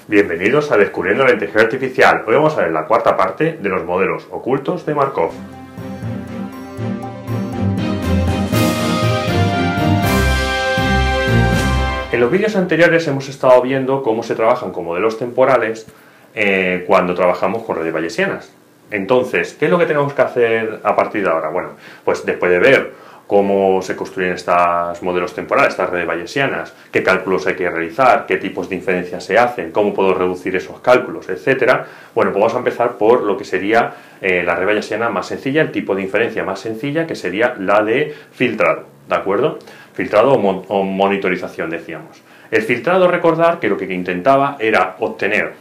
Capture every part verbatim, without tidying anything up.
Bienvenidos a Descubriendo la Inteligencia Artificial. Hoy vamos a ver la cuarta parte de los modelos ocultos de Markov. En los vídeos anteriores hemos estado viendo cómo se trabajan con modelos temporales eh, cuando trabajamos con redes bayesianas. Entonces, ¿qué es lo que tenemos que hacer a partir de ahora? Bueno, pues después de ver cómo se construyen estos modelos temporales, estas redes bayesianas, qué cálculos hay que realizar, qué tipos de inferencias se hacen, cómo puedo reducir esos cálculos, etcétera. Bueno, pues vamos a empezar por lo que sería eh, la red bayesiana más sencilla, el tipo de inferencia más sencilla, que sería la de filtrado, ¿de acuerdo? Filtrado o, mon o monitorización, decíamos. El filtrado, recordar que lo que intentaba era obtener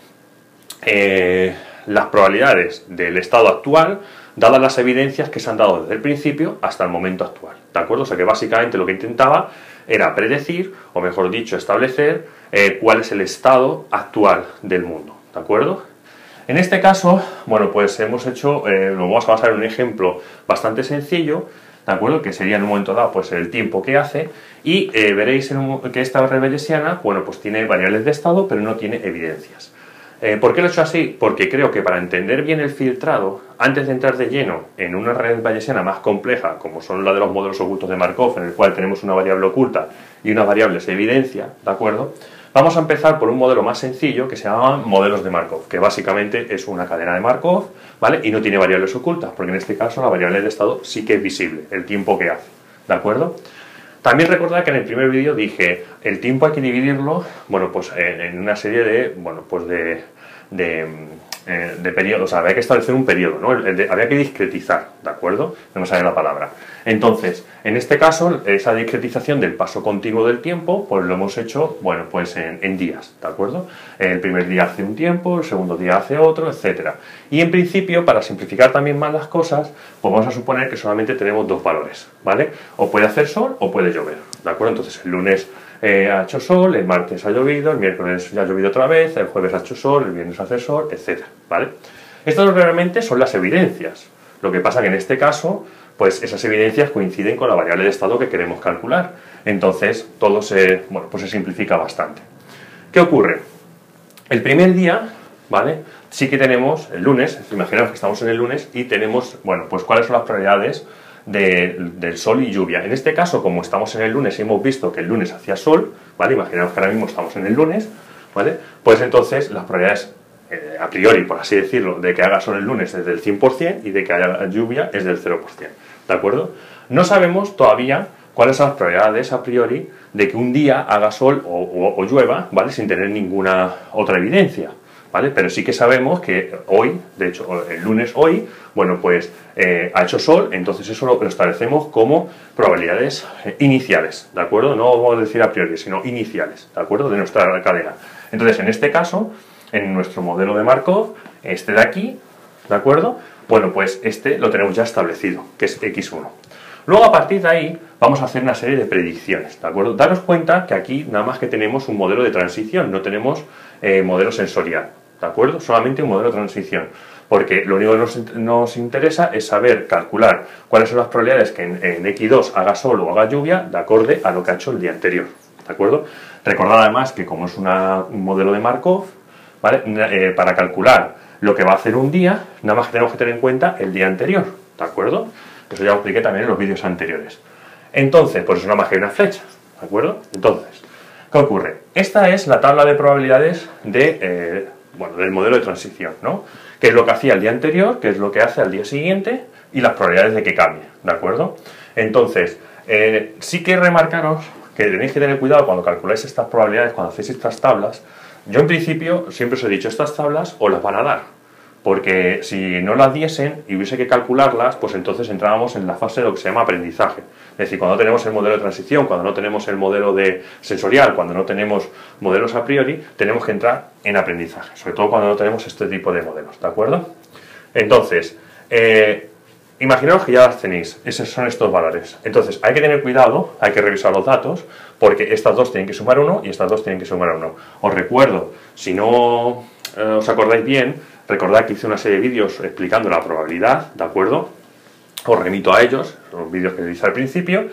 eh, las probabilidades del estado actual, dadas las evidencias que se han dado desde el principio hasta el momento actual, ¿de acuerdo? O sea que básicamente lo que intentaba era predecir, o mejor dicho, establecer eh, cuál es el estado actual del mundo, ¿de acuerdo? En este caso, bueno, pues hemos hecho, eh, lo vamos a basar en un ejemplo bastante sencillo, ¿de acuerdo? Que sería en un momento dado, pues el tiempo que hace, y eh, veréis en un, que esta red bayesiana, bueno, pues tiene variables de estado, pero no tiene evidencias. Eh, ¿Por qué lo he hecho así? Porque creo que para entender bien el filtrado, antes de entrar de lleno en una red bayesiana más compleja, como son la de los modelos ocultos de Markov, en el cual tenemos una variable oculta y unas variables de evidencia, ¿de acuerdo? Vamos a empezar por un modelo más sencillo que se llama modelos de Markov, que básicamente es una cadena de Markov, ¿vale? Y no tiene variables ocultas, porque en este caso la variable de estado sí que es visible, el tiempo que hace, ¿de acuerdo? También recordad que en el primer vídeo dije, el tiempo hay que dividirlo, bueno, pues en, en una serie de, bueno, pues de, de, eh, de periodos, o sea, había que establecer un periodo, ¿no? El, el de, había que discretizar, ¿de acuerdo? No me sale la palabra. Entonces, en este caso, esa discretización del paso continuo del tiempo, pues lo hemos hecho, bueno, pues en, en días, ¿de acuerdo? El primer día hace un tiempo, el segundo día hace otro, etcétera. Y en principio, para simplificar también más las cosas, pues vamos a suponer que solamente tenemos dos valores, ¿vale? O puede hacer sol o puede llover, ¿de acuerdo? Entonces, el lunes eh, ha hecho sol, el martes ha llovido, el miércoles ya ha llovido otra vez, el jueves ha hecho sol, el viernes hace sol, etcétera, ¿vale? Estas realmente son las evidencias. Lo que pasa que en este caso, pues esas evidencias coinciden con la variable de estado que queremos calcular. Entonces, todo se, bueno, pues se simplifica bastante. ¿Qué ocurre? El primer día, ¿vale? Sí que tenemos el lunes, imaginaos que estamos en el lunes y tenemos, bueno, pues cuáles son las probabilidades de, del sol y lluvia. En este caso, como estamos en el lunes y hemos visto que el lunes hacía sol, ¿vale? Imaginaos que ahora mismo estamos en el lunes, ¿vale? Pues entonces las probabilidades Eh, a priori, por así decirlo, de que haga sol el lunes es del cien por cien y de que haya lluvia es del cero por cien, ¿de acuerdo? No sabemos todavía cuáles son las probabilidades a priori de que un día haga sol o, o, o llueva, ¿vale? Sin tener ninguna otra evidencia, ¿vale? Pero sí que sabemos que hoy, de hecho, el lunes hoy, bueno, pues eh, ha hecho sol, entonces eso lo, lo establecemos como probabilidades eh, iniciales, ¿de acuerdo? No vamos a decir a priori, sino iniciales, ¿de acuerdo? De nuestra cadena. Entonces, en este caso, en nuestro modelo de Markov, este de aquí, ¿de acuerdo? Bueno, pues este lo tenemos ya establecido, que es equis uno. Luego, a partir de ahí, vamos a hacer una serie de predicciones, ¿de acuerdo? Daros cuenta que aquí nada más que tenemos un modelo de transición, no tenemos eh, modelo sensorial, ¿de acuerdo? Solamente un modelo de transición, porque lo único que nos, nos interesa es saber calcular cuáles son las probabilidades que en, en equis dos haga sol o haga lluvia, de acorde a lo que ha hecho el día anterior, ¿de acuerdo? Recordad además que como es una, un modelo de Markov, ¿vale? Eh, para calcular lo que va a hacer un día, nada más que tenemos que tener en cuenta el día anterior, ¿de acuerdo? Eso ya lo expliqué también en los vídeos anteriores. Entonces, pues es una magia y una flecha, ¿de acuerdo? Entonces, ¿qué ocurre? Esta es la tabla de probabilidades de, eh, bueno, del modelo de transición, ¿no? ¿Qué es lo que hacía el día anterior? ¿Qué es lo que hace al día siguiente? Y las probabilidades de que cambie, ¿de acuerdo? Entonces, eh, sí que remarcaros que tenéis que tener cuidado cuando calculáis estas probabilidades, cuando hacéis estas tablas. Yo en principio siempre os he dicho, estas tablas os las van a dar, porque si no las diesen y hubiese que calcularlas, pues entonces entrábamos en la fase de lo que se llama aprendizaje. Es decir, cuando no tenemos el modelo de transición, cuando no tenemos el modelo de sensorial, cuando no tenemos modelos a priori, tenemos que entrar en aprendizaje, sobre todo cuando no tenemos este tipo de modelos, ¿de acuerdo? Entonces, eh, imaginaos que ya las tenéis, esos son estos valores. Entonces, hay que tener cuidado, hay que revisar los datos, porque estas dos tienen que sumar uno y estas dos tienen que sumar uno. Os recuerdo, si no eh, os acordáis bien, recordad que hice una serie de vídeos explicando la probabilidad, ¿de acuerdo? Os remito a ellos, los vídeos que hice al principio,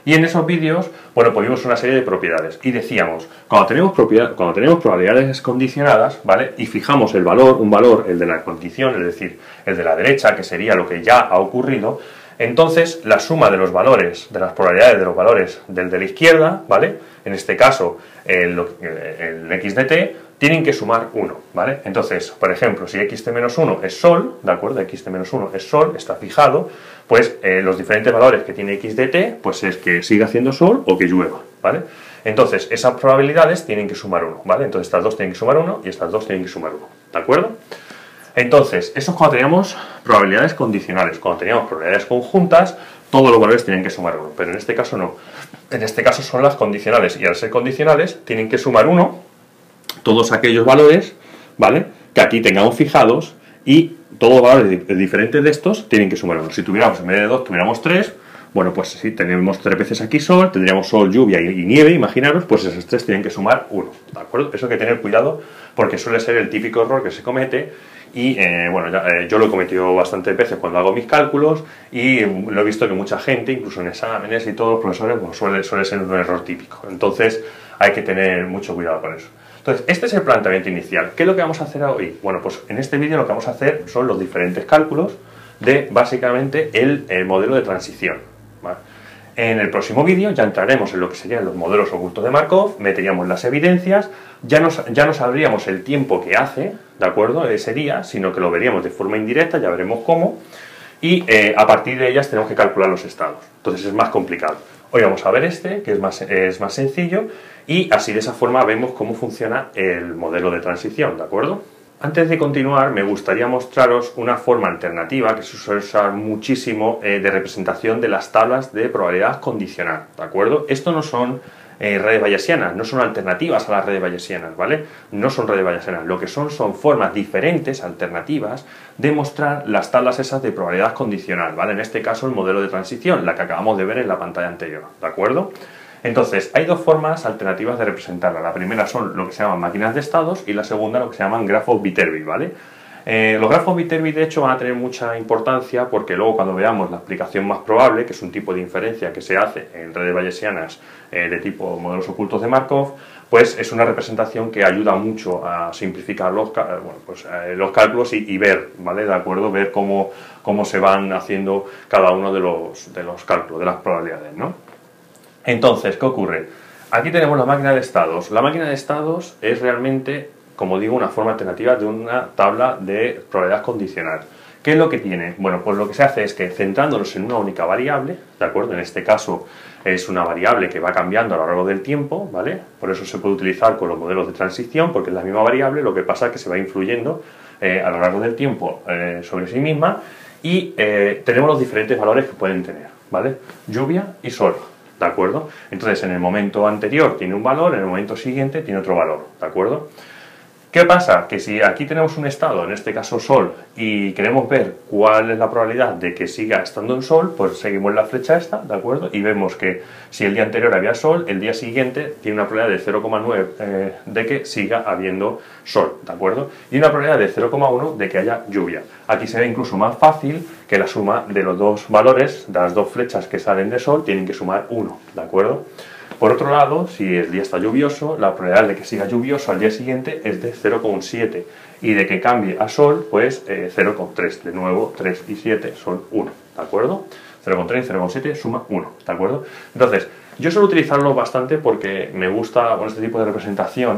Y en esos vídeos, bueno, pues vimos una serie de propiedades y decíamos, cuando tenemos, propiedad, cuando tenemos probabilidades condicionadas, ¿vale? Y fijamos el valor, un valor, el de la condición, es decir, el de la derecha, que sería lo que ya ha ocurrido, entonces la suma de los valores, de las probabilidades de los valores del de la izquierda, ¿vale? En este caso, el, el x de t, tienen que sumar uno, ¿vale? Entonces, por ejemplo, si xt menos uno es sol, ¿de acuerdo? xt menos uno es sol, está fijado, pues eh, los diferentes valores que tiene x de t, pues es que siga haciendo sol o que llueva, ¿vale? Entonces, esas probabilidades tienen que sumar uno, ¿vale? Entonces, estas dos tienen que sumar uno y estas dos tienen que sumar uno, ¿de acuerdo? Entonces, eso es cuando teníamos probabilidades condicionales. Cuando teníamos probabilidades conjuntas, todos los valores tienen que sumar uno, pero en este caso no. En este caso son las condicionales, y al ser condicionales, tienen que sumar uno todos aquellos valores, ¿vale?, que aquí tengamos fijados, y todos los valores diferentes de estos tienen que sumar uno. Si tuviéramos, en vez de dos, tuviéramos tres, bueno, pues si tenemos tres veces aquí sol, tendríamos sol, lluvia y, y nieve, imaginaros, pues esos tres tienen que sumar uno, ¿de acuerdo? Eso hay que tener cuidado, porque suele ser el típico error que se comete, y eh, bueno, ya, eh, yo lo he cometido bastantes veces cuando hago mis cálculos, y eh, lo he visto que mucha gente, incluso en exámenes y todos los profesores, bueno, suele, suele ser un error típico. Entonces hay que tener mucho cuidado con eso. Entonces, este es el planteamiento inicial. ¿Qué es lo que vamos a hacer hoy? Bueno, pues en este vídeo lo que vamos a hacer son los diferentes cálculos de, básicamente, el, el modelo de transición, ¿vale? En el próximo vídeo ya entraremos en lo que serían los modelos ocultos de Markov, meteríamos las evidencias, ya no ya no sabríamos el tiempo que hace, ¿de acuerdo?, ese día, sino que lo veríamos de forma indirecta, ya veremos cómo, y eh, a partir de ellas tenemos que calcular los estados. Entonces es más complicado. Hoy vamos a ver este, que es más, es más sencillo, y así de esa forma vemos cómo funciona el modelo de transición, ¿de acuerdo? Antes de continuar, me gustaría mostraros una forma alternativa que se suele usar muchísimo eh, de representación de las tablas de probabilidad condicional, ¿de acuerdo? Esto no son eh, redes bayesianas, no son alternativas a las redes bayesianas, ¿vale? No son redes bayesianas, lo que son son formas diferentes, alternativas, de mostrar las tablas esas de probabilidad condicional, ¿vale? En este caso el modelo de transición, la que acabamos de ver en la pantalla anterior, ¿de acuerdo? Entonces, hay dos formas alternativas de representarla. La primera son lo que se llaman máquinas de estados y la segunda lo que se llaman grafos Viterbi, ¿vale? Eh, los grafos Viterbi, de hecho, van a tener mucha importancia porque luego cuando veamos la explicación más probable, que es un tipo de inferencia que se hace en redes bayesianas eh, de tipo modelos ocultos de Markov, pues es una representación que ayuda mucho a simplificar los, bueno, pues, eh, los cálculos y, y ver, ¿vale? De acuerdo, ver cómo, cómo se van haciendo cada uno de los, de los cálculos, de las probabilidades, ¿no? Entonces, ¿qué ocurre? Aquí tenemos la máquina de estados. La máquina de estados es realmente, como digo, una forma alternativa de una tabla de probabilidad condicional. ¿Qué es lo que tiene? Bueno, pues lo que se hace es que centrándonos en una única variable, ¿de acuerdo? En este caso es una variable que va cambiando a lo largo del tiempo, ¿vale? Por eso se puede utilizar con los modelos de transición, porque es la misma variable, lo que pasa es que se va influyendo eh, a lo largo del tiempo eh, sobre sí misma, y eh, tenemos los diferentes valores que pueden tener, ¿vale? Lluvia y sol. ¿De acuerdo? Entonces, en el momento anterior tiene un valor, en el momento siguiente tiene otro valor, ¿de acuerdo? ¿Qué pasa? Que si aquí tenemos un estado, en este caso sol, y queremos ver cuál es la probabilidad de que siga estando en sol, pues seguimos la flecha esta, ¿de acuerdo? Y vemos que si el día anterior había sol, el día siguiente tiene una probabilidad de cero coma nueve eh, de que siga habiendo sol, ¿de acuerdo? Y una probabilidad de cero coma uno de que haya lluvia. Aquí se ve incluso más fácil que la suma de los dos valores, de las dos flechas que salen de sol, tienen que sumar uno, ¿de acuerdo? Por otro lado, si el día está lluvioso, la probabilidad de que siga lluvioso al día siguiente es de cero coma siete y de que cambie a sol, pues eh, cero coma tres. De nuevo, tres y siete son uno, ¿de acuerdo? cero coma tres y cero coma siete suma uno, ¿de acuerdo? Entonces, yo suelo utilizarlo bastante porque me gusta con este tipo de representación,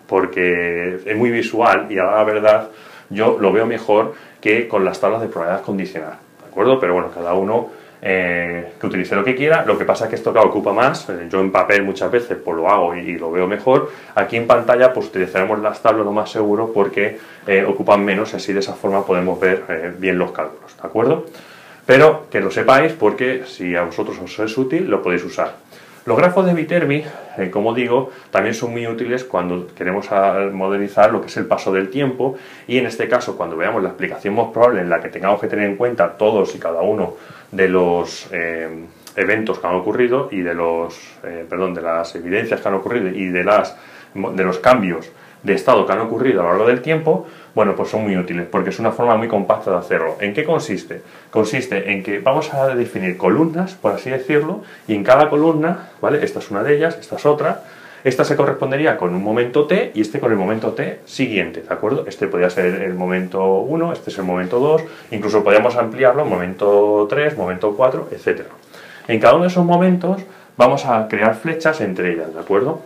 porque es muy visual y a la verdad yo lo veo mejor que con las tablas de probabilidad condicional, ¿de acuerdo? Pero bueno, cada uno Eh, que utilice lo que quiera. Lo que pasa es que esto, claro, ocupa más. Eh, yo en papel muchas veces pues lo hago y, y lo veo mejor. Aquí en pantalla pues utilizaremos las tablas lo más seguro porque eh, ocupan menos y así de esa forma podemos ver eh, bien los cálculos, ¿de acuerdo? Pero que lo sepáis porque si a vosotros os es útil lo podéis usar. Los grafos de Viterbi, eh, como digo, también son muy útiles cuando queremos modelizar lo que es el paso del tiempo y en este caso cuando veamos la explicación más probable en la que tengamos que tener en cuenta todos y cada uno de los eh, eventos que han ocurrido y de los, eh, perdón, de las evidencias que han ocurrido y de, las, de los cambios de estado que han ocurrido a lo largo del tiempo, bueno, pues son muy útiles, porque es una forma muy compacta de hacerlo. ¿En qué consiste? Consiste en que vamos a definir columnas, por así decirlo, y en cada columna, ¿vale? Esta es una de ellas, esta es otra. Esta se correspondería con un momento t y este con el momento t siguiente, ¿de acuerdo? Este podría ser el momento uno, este es el momento dos, incluso podríamos ampliarlo, momento tres, momento cuatro, etcétera. En cada uno de esos momentos vamos a crear flechas entre ellas, ¿de acuerdo?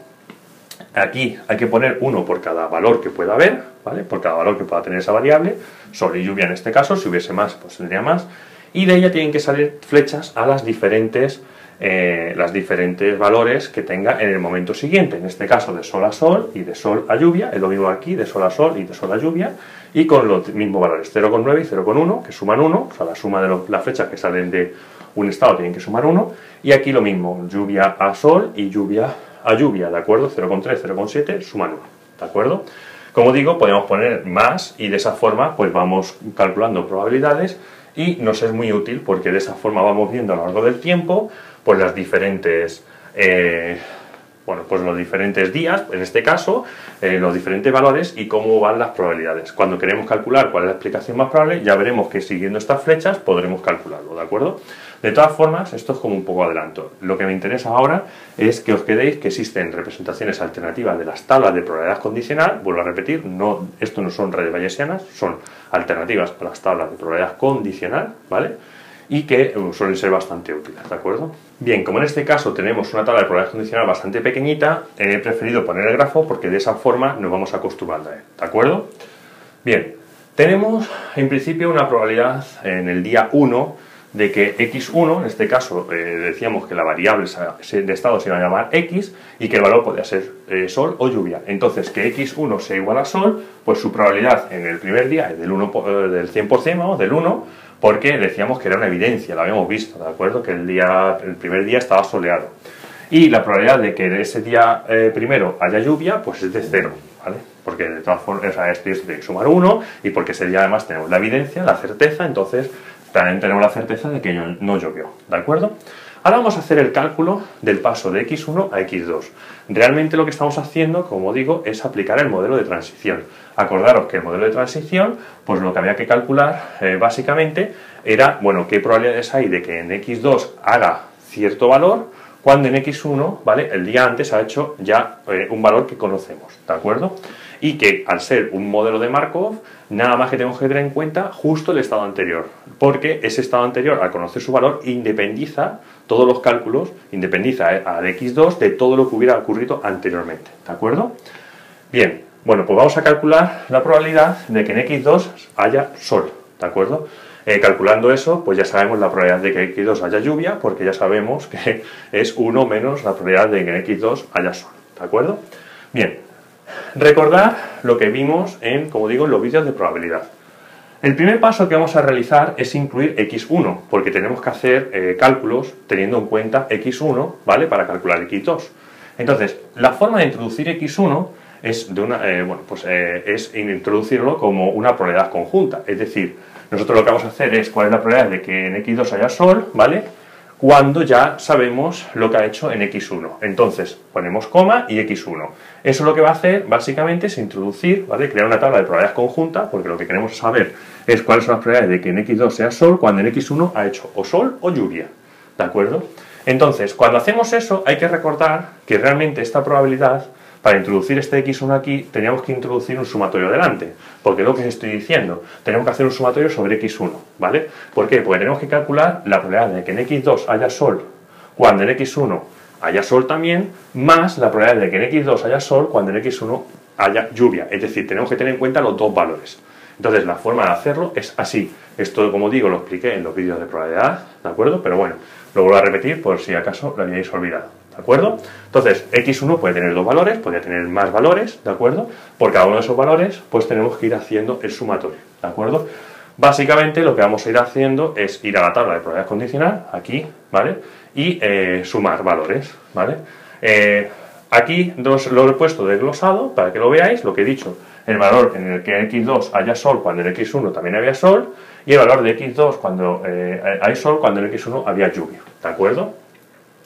Aquí hay que poner uno por cada valor que pueda haber, ¿vale? Por cada valor que pueda tener esa variable, sol y lluvia en este caso, si hubiese más, pues tendría más, y de ella tienen que salir flechas a las diferentes, eh, las diferentes valores que tenga en el momento siguiente, en este caso de sol a sol y de sol a lluvia, es lo mismo aquí, de sol a sol y de sol a lluvia, y con los mismos valores, cero coma nueve y cero coma uno, que suman uno, o sea, la suma de los, las flechas que salen de un estado tienen que sumar uno, y aquí lo mismo, lluvia a sol y lluvia a lluvia, ¿de acuerdo? cero coma tres, cero coma siete, suman uno, ¿de acuerdo? Como digo, podemos poner más y de esa forma pues vamos calculando probabilidades y nos es muy útil porque de esa forma vamos viendo a lo largo del tiempo pues las diferentes, eh, bueno, pues los diferentes días, en este caso, eh, los diferentes valores y cómo van las probabilidades. Cuando queremos calcular cuál es la explicación más probable, ya veremos que siguiendo estas flechas podremos calcularlo, ¿de acuerdo? De todas formas, esto es como un poco adelanto. Lo que me interesa ahora es que os quedéis que existen representaciones alternativas de las tablas de probabilidad condicional. Vuelvo a repetir, no, esto no son redes bayesianas, son alternativas a las tablas de probabilidad condicional, ¿vale? Y que uh, suelen ser bastante útiles, ¿de acuerdo? Bien, como en este caso tenemos una tabla de probabilidad condicional bastante pequeñita, he preferido poner el grafo porque de esa forma nos vamos acostumbrando a él, ¿de acuerdo? Bien, tenemos en principio una probabilidad en el día uno de que equis uno, en este caso eh, decíamos que la variable de estado se iba a llamar x y que el valor podía ser eh, sol o lluvia. Entonces, que equis uno sea igual a sol, pues su probabilidad en el primer día es del, uno, eh, del cien por cien, vamos, del uno, porque decíamos que era una evidencia, lo habíamos visto, ¿de acuerdo? Que el, día, el primer día estaba soleado. Y la probabilidad de que ese día eh, primero haya lluvia, pues es de cero, ¿vale? Porque de todas formas, o sea, esto tiene que sumar uno y porque ese día además tenemos la evidencia, la certeza, entonces también tenemos la certeza de que no llovió, ¿de acuerdo? Ahora vamos a hacer el cálculo del paso de equis uno a equis dos. Realmente lo que estamos haciendo, como digo, es aplicar el modelo de transición. Acordaros que el modelo de transición, pues lo que había que calcular eh, básicamente era, bueno, qué probabilidades hay de que en equis dos haga cierto valor, cuando en equis uno, ¿vale? El día antes ha hecho ya eh, un valor que conocemos, ¿de acuerdo? Y que al ser un modelo de Markov, nada más que tenemos que tener en cuenta justo el estado anterior, porque ese estado anterior, al conocer su valor, independiza todos los cálculos, independiza al equis dos de todo lo que hubiera ocurrido anteriormente, ¿de acuerdo? Bien, bueno, pues vamos a calcular la probabilidad de que en equis dos haya sol, ¿de acuerdo? Eh, calculando eso, pues ya sabemos la probabilidad de que en equis dos haya lluvia, porque ya sabemos que es uno menos la probabilidad de que en equis dos haya sol, ¿de acuerdo? Bien, recordad lo que vimos en, como digo, en los vídeos de probabilidad. El primer paso que vamos a realizar es incluir equis uno, porque tenemos que hacer eh, cálculos teniendo en cuenta equis uno, ¿vale? Para calcular equis dos. Entonces, la forma de introducir equis uno es, de una, eh, bueno, pues, eh, es introducirlo como una probabilidad conjunta, es decir, nosotros lo que vamos a hacer es cuál es la probabilidad de que en equis dos haya sol, ¿vale? Cuando ya sabemos lo que ha hecho en equis uno. Entonces, ponemos coma y equis uno. Eso lo que va a hacer, básicamente, es introducir, ¿vale? Crear una tabla de probabilidades conjunta, porque lo que queremos saber es cuáles son las probabilidades de que en equis dos sea sol, cuando en equis uno ha hecho o sol o lluvia, ¿de acuerdo? Entonces, cuando hacemos eso, hay que recordar que realmente esta probabilidad, para introducir este equis uno aquí, teníamos que introducir un sumatorio delante, porque es lo que os estoy diciendo, tenemos que hacer un sumatorio sobre equis uno, ¿vale? ¿Por qué? Porque tenemos que calcular la probabilidad de que en equis dos haya sol, cuando en equis uno haya sol también, más la probabilidad de que en equis dos haya sol, cuando en equis uno haya lluvia, es decir, tenemos que tener en cuenta los dos valores. Entonces, la forma de hacerlo es así. Esto, como digo, lo expliqué en los vídeos de probabilidad, ¿de acuerdo? Pero bueno, lo vuelvo a repetir por si acaso lo habíais olvidado, ¿de acuerdo? Entonces, equis uno puede tener dos valores, puede tener más valores, ¿de acuerdo? Por cada uno de esos valores, pues tenemos que ir haciendo el sumatorio, ¿de acuerdo? Básicamente, lo que vamos a ir haciendo es ir a la tabla de probabilidad condicional, aquí, ¿vale? Y eh, sumar valores, ¿vale? Eh, aquí los, lo he puesto desglosado para que lo veáis, lo que he dicho, el valor en el que en equis dos haya sol cuando en equis uno también había sol, y el valor de equis dos cuando eh, hay sol cuando en equis uno había lluvia, ¿de acuerdo?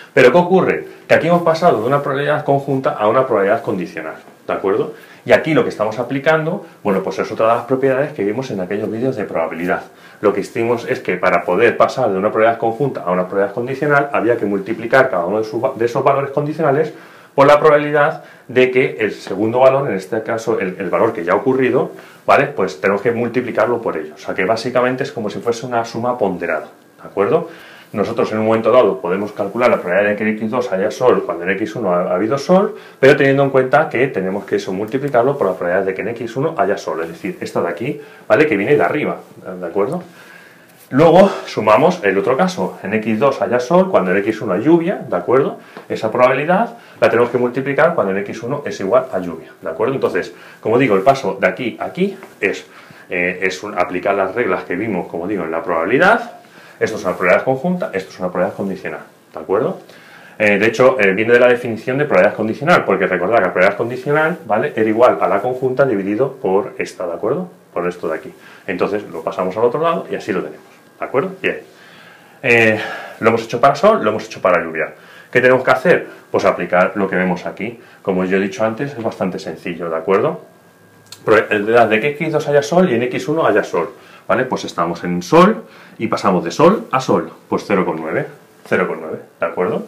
Pero ¿qué ocurre? Que aquí hemos pasado de una probabilidad conjunta a una probabilidad condicional, ¿de acuerdo? Y aquí lo que estamos aplicando, bueno, pues es otra de las propiedades que vimos en aquellos vídeos de probabilidad. Lo que hicimos es que para poder pasar de una probabilidad conjunta a una probabilidad condicional había que multiplicar cada uno de, sus, de esos valores condicionales por la probabilidad de que el segundo valor, en este caso el, el valor que ya ha ocurrido, ¿vale? Pues tenemos que multiplicarlo por ello. O sea que básicamente es como si fuese una suma ponderada, ¿de acuerdo? Nosotros en un momento dado podemos calcular la probabilidad de que en equis dos haya sol cuando en equis uno ha habido sol, pero teniendo en cuenta que tenemos que eso multiplicarlo por la probabilidad de que en equis uno haya sol, es decir, esta de aquí, ¿vale? Que viene de arriba, ¿de acuerdo? Luego sumamos el otro caso, en equis dos haya sol cuando en equis uno hay lluvia, ¿de acuerdo? Esa probabilidad la tenemos que multiplicar cuando en equis uno es igual a lluvia, ¿de acuerdo? Entonces, como digo, el paso de aquí a aquí es, eh, es un, aplicar las reglas que vimos, como digo, en la probabilidad. Esto es una probabilidad conjunta, esto es una probabilidad condicional, ¿de acuerdo? Eh, de hecho, eh, viene de la definición de probabilidad condicional, porque recordad que la probabilidad condicional, ¿vale?, era igual a la conjunta dividido por esta, ¿de acuerdo? Por esto de aquí. Entonces lo pasamos al otro lado y así lo tenemos, ¿de acuerdo? Bien. Eh, lo hemos hecho para sol, lo hemos hecho para lluvia. ¿Qué tenemos que hacer? Pues aplicar lo que vemos aquí. Como yo he dicho antes, es bastante sencillo, ¿de acuerdo? Probabilidad de que en equis dos haya sol y en equis uno haya sol. ¿Vale? Pues estamos en sol y pasamos de sol a sol, pues cero coma nueve, cero coma nueve, ¿de acuerdo?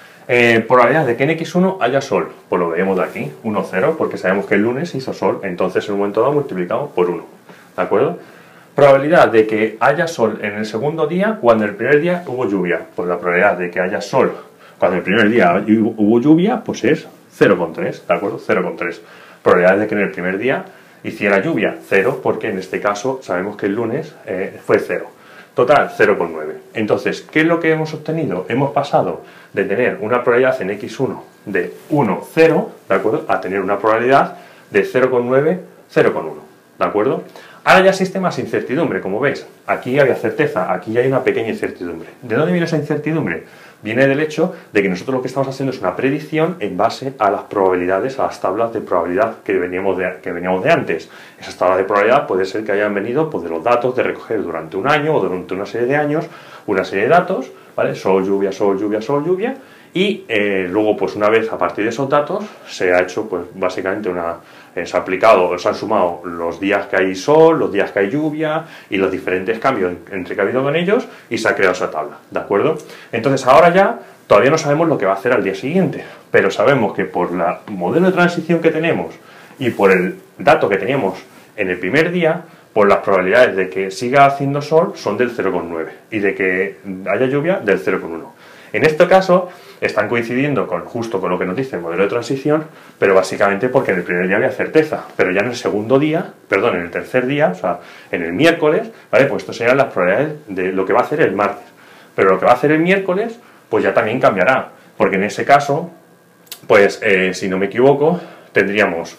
Eh, probabilidad de que en equis uno haya sol, pues lo vemos de aquí, uno, cero, porque sabemos que el lunes hizo sol, entonces en un momento dado multiplicamos por uno, ¿de acuerdo? Probabilidad de que haya sol en el segundo día cuando el primer día hubo lluvia, pues la probabilidad de que haya sol cuando el primer día hubo lluvia, pues es cero coma tres, ¿de acuerdo? cero coma tres. Probabilidad de que en el primer día hiciera lluvia, cero, porque en este caso sabemos que el lunes eh, fue cero. Total, cero coma nueve. Entonces, ¿qué es lo que hemos obtenido? Hemos pasado de tener una probabilidad en equis uno de uno, cero, ¿de acuerdo?, a tener una probabilidad de cero coma nueve, cero coma uno, ¿de acuerdo? Ahora ya existe más incertidumbre, como veis. Aquí había certeza, aquí ya hay una pequeña incertidumbre. ¿De dónde viene esa incertidumbre? Viene del hecho de que nosotros lo que estamos haciendo es una predicción en base a las probabilidades, a las tablas de probabilidad que veníamos de, que veníamos de antes. Esas tablas de probabilidad puede ser que hayan venido pues, de los datos de recoger durante un año o durante una serie de años una serie de datos, ¿vale? Sol, lluvia, sol, lluvia, sol, lluvia. Y eh, luego, pues una vez a partir de esos datos, se ha hecho, pues básicamente una... Eh, se ha aplicado, se han sumado los días que hay sol, los días que hay lluvia y los diferentes cambios entre que ha habido con ellos y se ha creado esa tabla, ¿de acuerdo? Entonces ahora ya todavía no sabemos lo que va a hacer al día siguiente, pero sabemos que por el modelo de transición que tenemos y por el dato que teníamos en el primer día, pues las probabilidades de que siga haciendo sol son del cero coma nueve y de que haya lluvia del cero coma uno. En este caso están coincidiendo con, justo con lo que nos dice el modelo de transición, pero básicamente porque en el primer día había certeza, pero ya en el segundo día, perdón, en el tercer día, o sea, en el miércoles, ¿vale? Pues esto serían las probabilidades de lo que va a hacer el martes. Pero lo que va a hacer el miércoles, pues ya también cambiará, porque en ese caso, pues eh, si no me equivoco, tendríamos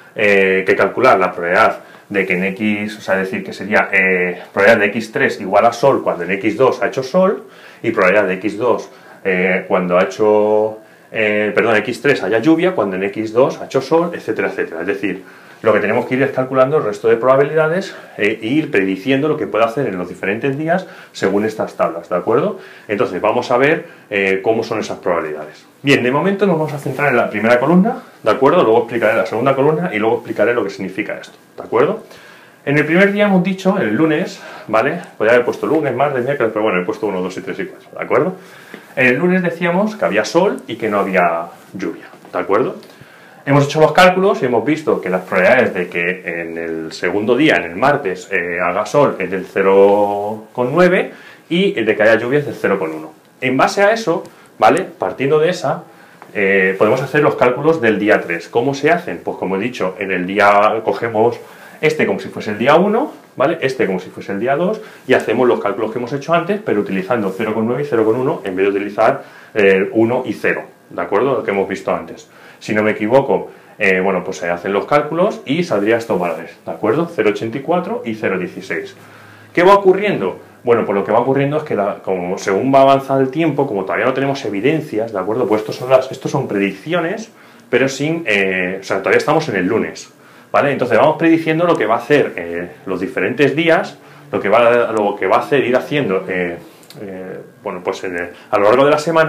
eh, que calcular la probabilidad de que en X, o sea, decir que sería eh, probabilidad de equis tres igual a sol cuando en equis dos ha hecho sol, y probabilidad de equis dos eh, cuando ha hecho, eh, perdón, equis tres haya lluvia, cuando en equis dos ha hecho sol, etcétera, etcétera. Es decir, lo que tenemos que ir es calculando el resto de probabilidades e ir prediciendo lo que puede hacer en los diferentes días según estas tablas, ¿de acuerdo? Entonces vamos a ver eh, cómo son esas probabilidades. Bien, de momento nos vamos a centrar en la primera columna, ¿de acuerdo? Luego explicaré la segunda columna y luego explicaré lo que significa esto, ¿de acuerdo? En el primer día hemos dicho, el lunes, ¿vale? Podría haber puesto lunes, martes, miércoles, pero bueno, he puesto uno, dos y tres y cuatro, ¿de acuerdo? El lunes decíamos que había sol y que no había lluvia, ¿de acuerdo? Hemos hecho los cálculos y hemos visto que las probabilidades de que en el segundo día, en el martes, eh, haga sol es del cero coma nueve y de que haya lluvia es del cero coma uno. En base a eso, ¿vale? Partiendo de esa, eh, podemos hacer los cálculos del día tres. ¿Cómo se hacen? Pues como he dicho, en el día cogemos este como si fuese el día uno, ¿vale? Este como si fuese el día dos y hacemos los cálculos que hemos hecho antes, pero utilizando cero coma nueve y cero coma uno en vez de utilizar eh, uno y cero, ¿de acuerdo? Lo que hemos visto antes. Si no me equivoco, eh, bueno, pues se hacen los cálculos y saldría estos valores, ¿de acuerdo? cero coma ochenta y cuatro y cero coma dieciséis. ¿Qué va ocurriendo? Bueno, pues lo que va ocurriendo es que la, como según va avanzando el tiempo, como todavía no tenemos evidencias, ¿de acuerdo? Pues estos son, las, estos son predicciones, pero sin, eh, o sea, todavía estamos en el lunes, ¿vale? Entonces vamos prediciendo lo que va a hacer eh, los diferentes días, lo que va, lo que va a hacer ir haciendo, eh, eh, bueno, pues en el, a lo largo de la semana,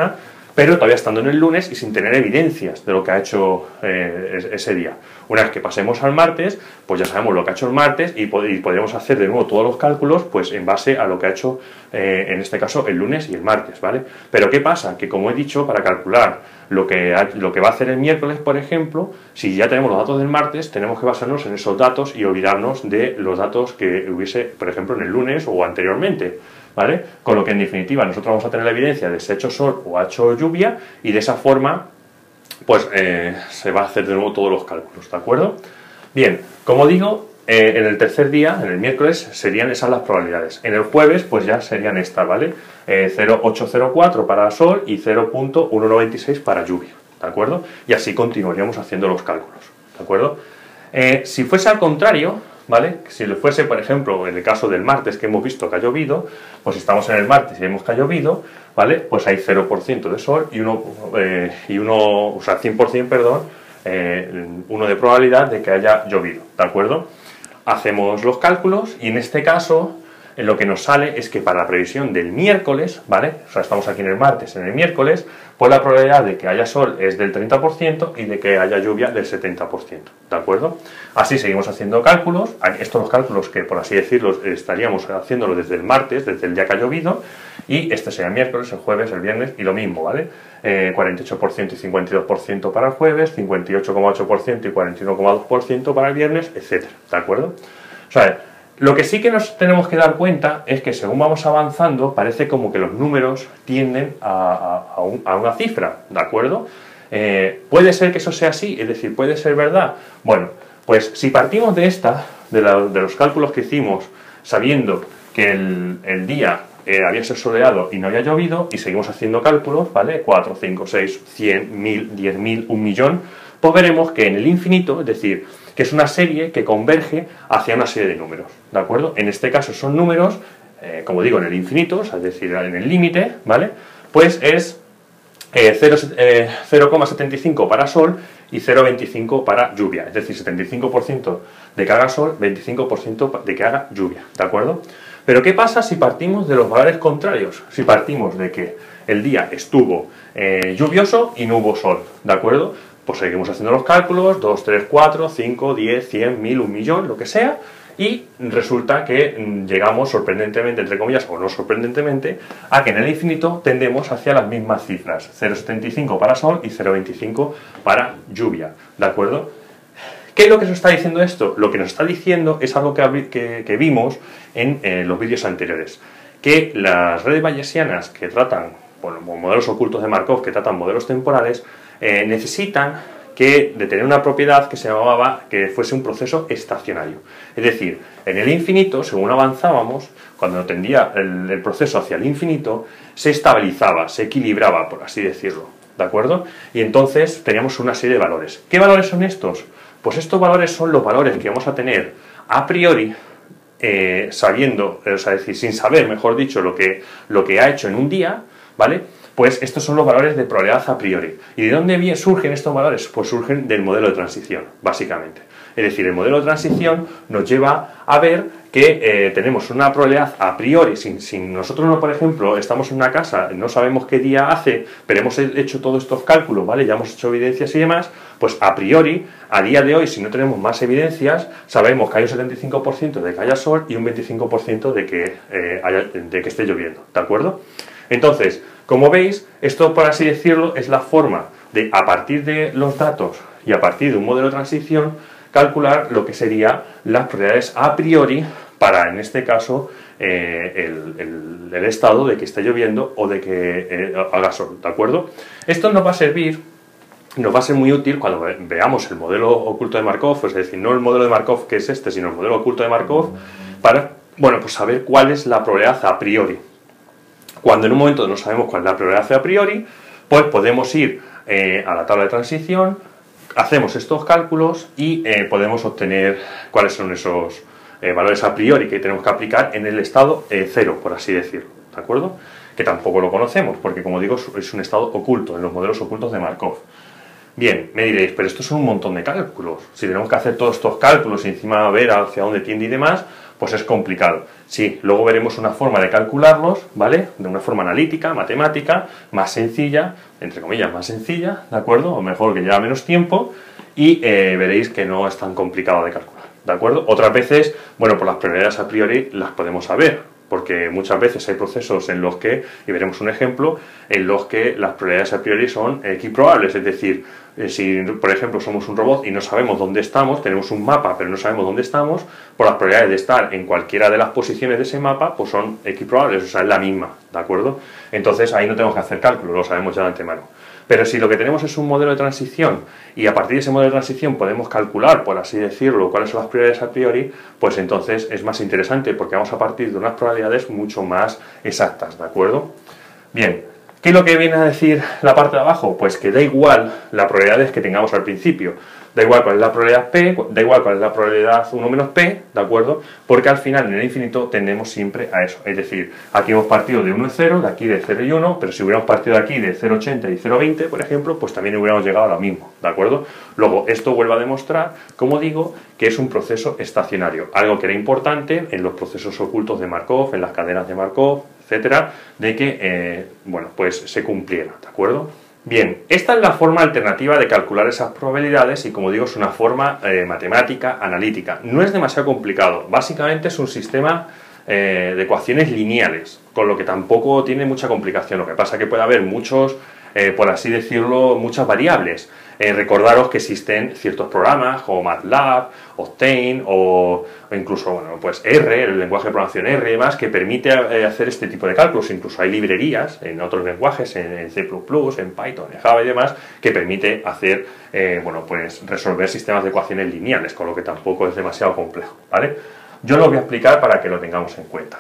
pero todavía estando en el lunes y sin tener evidencias de lo que ha hecho eh, ese día. Una vez que pasemos al martes, pues ya sabemos lo que ha hecho el martes y, pod y podremos hacer de nuevo todos los cálculos pues en base a lo que ha hecho, eh, en este caso, el lunes y el martes, ¿vale? Pero ¿qué pasa? Que, como he dicho, para calcular lo que, ha, lo que va a hacer el miércoles, por ejemplo, si ya tenemos los datos del martes, tenemos que basarnos en esos datos y olvidarnos de los datos que hubiese, por ejemplo, en el lunes o anteriormente, ¿vale? Con lo que, en definitiva, nosotros vamos a tener la evidencia de si ha hecho sol o ha hecho lluvia, y de esa forma pues eh, se va a hacer de nuevo todos los cálculos, ¿de acuerdo? Bien, como digo, eh, en el tercer día, en el miércoles, serían esas las probabilidades. En el jueves, pues ya serían estas, ¿vale? Eh, cero coma ochocientos cuatro para sol y cero coma ciento noventa y seis para lluvia, ¿de acuerdo? Y así continuaríamos haciendo los cálculos, ¿de acuerdo? Eh, si fuese al contrario, ¿vale? Si le fuese, por ejemplo, en el caso del martes, que hemos visto que ha llovido, pues si estamos en el martes y vemos que ha llovido, ¿vale? Pues hay cero por ciento de sol y uno, eh, y uno o sea, cien por cien, perdón, eh, uno de probabilidad de que haya llovido, ¿de acuerdo? Hacemos los cálculos y en este caso, eh, lo que nos sale es que para la previsión del miércoles, ¿vale? O sea, estamos aquí en el martes, en el miércoles, pues la probabilidad de que haya sol es del treinta por ciento y de que haya lluvia del setenta por ciento, ¿de acuerdo? Así seguimos haciendo cálculos, estos los cálculos que, por así decirlo, estaríamos haciéndolo desde el martes, desde el día que ha llovido, y este sería el miércoles, el jueves, el viernes, y lo mismo, ¿vale? Eh, cuarenta y ocho por ciento y cincuenta y dos por ciento para el jueves, cincuenta y ocho coma ocho por ciento y cuarenta y uno coma dos por ciento para el viernes, etcétera, ¿de acuerdo? O sea, lo que sí que nos tenemos que dar cuenta es que según vamos avanzando, parece como que los números tienden a, a, a, un, a una cifra, ¿de acuerdo? Eh, ¿Puede ser que eso sea así? Es decir, ¿puede ser verdad? Bueno, pues si partimos de esta, de, la, de los cálculos que hicimos, sabiendo que el, el día eh, había sido soleado y no había llovido, y seguimos haciendo cálculos, ¿vale? cuatro, cinco, seis, cien, mil, diez mil, un millón, pues veremos que en el infinito, es decir, que es una serie que converge hacia una serie de números, ¿de acuerdo? En este caso son números, eh, como digo, en el infinito, es decir, en el límite, ¿vale? Pues es eh, cero coma setenta y cinco para sol y cero coma veinticinco para lluvia, es decir, setenta y cinco por ciento de que haga sol, veinticinco por ciento de que haga lluvia, ¿de acuerdo? Pero ¿qué pasa si partimos de los valores contrarios? Si partimos de que el día estuvo eh, lluvioso y no hubo sol, ¿de acuerdo? Pues seguimos haciendo los cálculos, dos, tres, cuatro, cinco, diez, cien, mil, un millón, lo que sea, y resulta que llegamos sorprendentemente, entre comillas, o no sorprendentemente, a que en el infinito tendemos hacia las mismas cifras, cero coma setenta y cinco para sol y cero coma veinticinco para lluvia, ¿de acuerdo? ¿Qué es lo que nos está diciendo esto? Lo que nos está diciendo es algo que, que, que vimos en eh, los vídeos anteriores, que las redes bayesianas que tratan, bueno, modelos ocultos de Markov, que tratan modelos temporales, eh, necesitan que, de tener una propiedad que se llamaba que fuese un proceso estacionario. Es decir, en el infinito, según avanzábamos, cuando tendía el, el proceso hacia el infinito, se estabilizaba, se equilibraba, por así decirlo, ¿de acuerdo? Y entonces teníamos una serie de valores. ¿Qué valores son estos? Pues estos valores son los valores que vamos a tener a priori, eh, sabiendo, o sea, es decir, sin saber, mejor dicho, lo que, lo que ha hecho en un día, ¿vale? Pues estos son los valores de probabilidad a priori. ¿Y de dónde surgen estos valores? Pues surgen del modelo de transición, básicamente. Es decir, el modelo de transición nos lleva a ver que eh, tenemos una probabilidad a priori. Si, si nosotros, no, por ejemplo, estamos en una casa, no sabemos qué día hace, pero hemos hecho todos estos cálculos, ¿vale? Ya hemos hecho evidencias y demás, pues a priori, a día de hoy, si no tenemos más evidencias, sabemos que hay un setenta y cinco por ciento de que haya sol y un veinticinco por ciento de que, eh, haya, de que esté lloviendo, ¿de acuerdo? Entonces, como veis, esto, por así decirlo, es la forma de, a partir de los datos y a partir de un modelo de transición, calcular lo que serían las probabilidades a priori para, en este caso, eh, el, el, el estado de que esté lloviendo o de que eh, haga sol, ¿de acuerdo? Esto nos va a servir, nos va a ser muy útil cuando veamos el modelo oculto de Markov, es decir, no el modelo de Markov que es este, sino el modelo oculto de Markov, para, bueno, pues saber cuál es la probabilidad a priori. Cuando en un momento no sabemos cuál es la probabilidad a priori, pues podemos ir eh, a la tabla de transición, hacemos estos cálculos y eh, podemos obtener cuáles son esos eh, valores a priori que tenemos que aplicar en el estado eh, cero, por así decirlo, ¿de acuerdo? Que tampoco lo conocemos, porque como digo, es un estado oculto, en los modelos ocultos de Markov. Bien, me diréis, pero estos son un montón de cálculos. Si tenemos que hacer todos estos cálculos y encima ver hacia dónde tiende y demás, pues es complicado. Sí, luego veremos una forma de calcularlos, ¿vale? De una forma analítica, matemática, más sencilla, entre comillas, más sencilla, ¿de acuerdo? O mejor, que lleva menos tiempo, y eh, veréis que no es tan complicado de calcular, ¿de acuerdo? Otras veces, bueno, por las probabilidades a priori las podemos saber, porque muchas veces hay procesos en los que, y veremos un ejemplo, en los que las probabilidades a priori son equiprobables, es decir, eh, si por ejemplo somos un robot y no sabemos dónde estamos, tenemos un mapa pero no sabemos dónde estamos, por las probabilidades de estar en cualquiera de las posiciones de ese mapa, pues son equiprobables, o sea, es la misma, ¿de acuerdo? Entonces ahí no tenemos que hacer cálculo, lo sabemos ya de antemano. Pero si lo que tenemos es un modelo de transición y a partir de ese modelo de transición podemos calcular, por así decirlo, cuáles son las probabilidades a priori, pues entonces es más interesante porque vamos a partir de unas probabilidades mucho más exactas, ¿de acuerdo? Bien, ¿qué es lo que viene a decir la parte de abajo? Pues que da igual las probabilidades que tengamos al principio. Da igual cuál es la probabilidad P, da igual cuál es la probabilidad uno menos P, ¿de acuerdo? Porque al final en el infinito tendemos siempre a eso. Es decir, aquí hemos partido de uno y cero, de aquí de cero y uno, pero si hubiéramos partido de aquí de cero coma ochenta y cero coma veinte, por ejemplo, pues también hubiéramos llegado a lo mismo, ¿de acuerdo? Luego, esto vuelve a demostrar, como digo, que es un proceso estacionario. Algo que era importante en los procesos ocultos de Markov, en las cadenas de Markov, etcétera, de que, eh, bueno, pues se cumpliera, ¿de acuerdo? Bien, esta es la forma alternativa de calcular esas probabilidades y, como digo, es una forma eh, matemática, analítica. No es demasiado complicado, básicamente es un sistema eh, de ecuaciones lineales, con lo que tampoco tiene mucha complicación. Lo que pasa es que puede haber muchos, eh, por así decirlo, muchas variables. Eh, recordaros que existen ciertos programas como MATLAB, Octane o, o incluso, bueno, pues R, el lenguaje de programación R y demás, que permite eh, hacer este tipo de cálculos. Incluso hay librerías en otros lenguajes, en, en C plus plus, en Python, en Java y demás, que permite hacer, eh, bueno, pues resolver sistemas de ecuaciones lineales, con lo que tampoco es demasiado complejo, ¿vale? Yo lo voy a explicar para que lo tengamos en cuenta.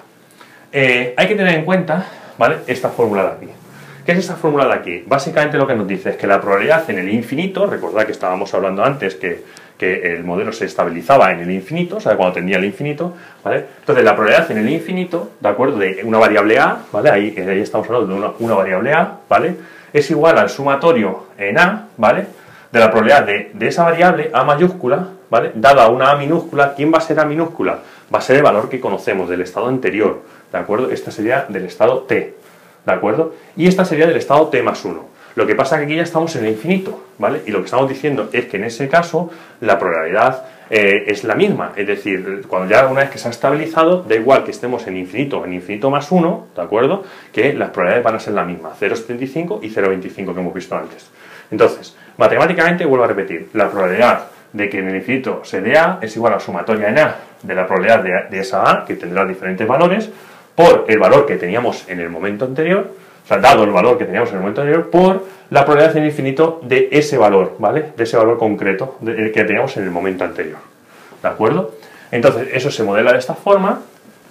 Eh, hay que tener en cuenta, ¿vale?, esta fórmula de aquí. ¿Qué es esta fórmula de aquí? Básicamente lo que nos dice es que la probabilidad en el infinito, recordad que estábamos hablando antes que, que el modelo se estabilizaba en el infinito, o sea, cuando tendía el infinito, ¿vale? Entonces la probabilidad en el infinito, ¿de acuerdo?, de una variable A, ¿vale?, ahí, ahí estamos hablando de una, una variable A, ¿vale?, es igual al sumatorio en A, ¿vale?, de la probabilidad de, de esa variable A mayúscula, ¿vale?, dada una A minúscula. ¿Quién va a ser A minúscula? Va a ser el valor que conocemos del estado anterior, ¿de acuerdo? Esta sería del estado T, ¿de acuerdo? Y esta sería del estado T más uno. Lo que pasa es que aquí ya estamos en el infinito, ¿vale? Y lo que estamos diciendo es que en ese caso la probabilidad eh, es la misma. Es decir, cuando ya una vez que se ha estabilizado, da igual que estemos en infinito, en infinito más uno, ¿de acuerdo?, que las probabilidades van a ser la misma, cero coma setenta y cinco y cero coma veinticinco que hemos visto antes. Entonces, matemáticamente, vuelvo a repetir, la probabilidad de que en el infinito se dé A es igual a la sumatoria en A de la probabilidad de, de esa A, que tendrá diferentes valores, por el valor que teníamos en el momento anterior, o sea, dado el valor que teníamos en el momento anterior, por la probabilidad en el infinito de ese valor, ¿vale?, de ese valor concreto de, que teníamos en el momento anterior, ¿de acuerdo? Entonces, eso se modela de esta forma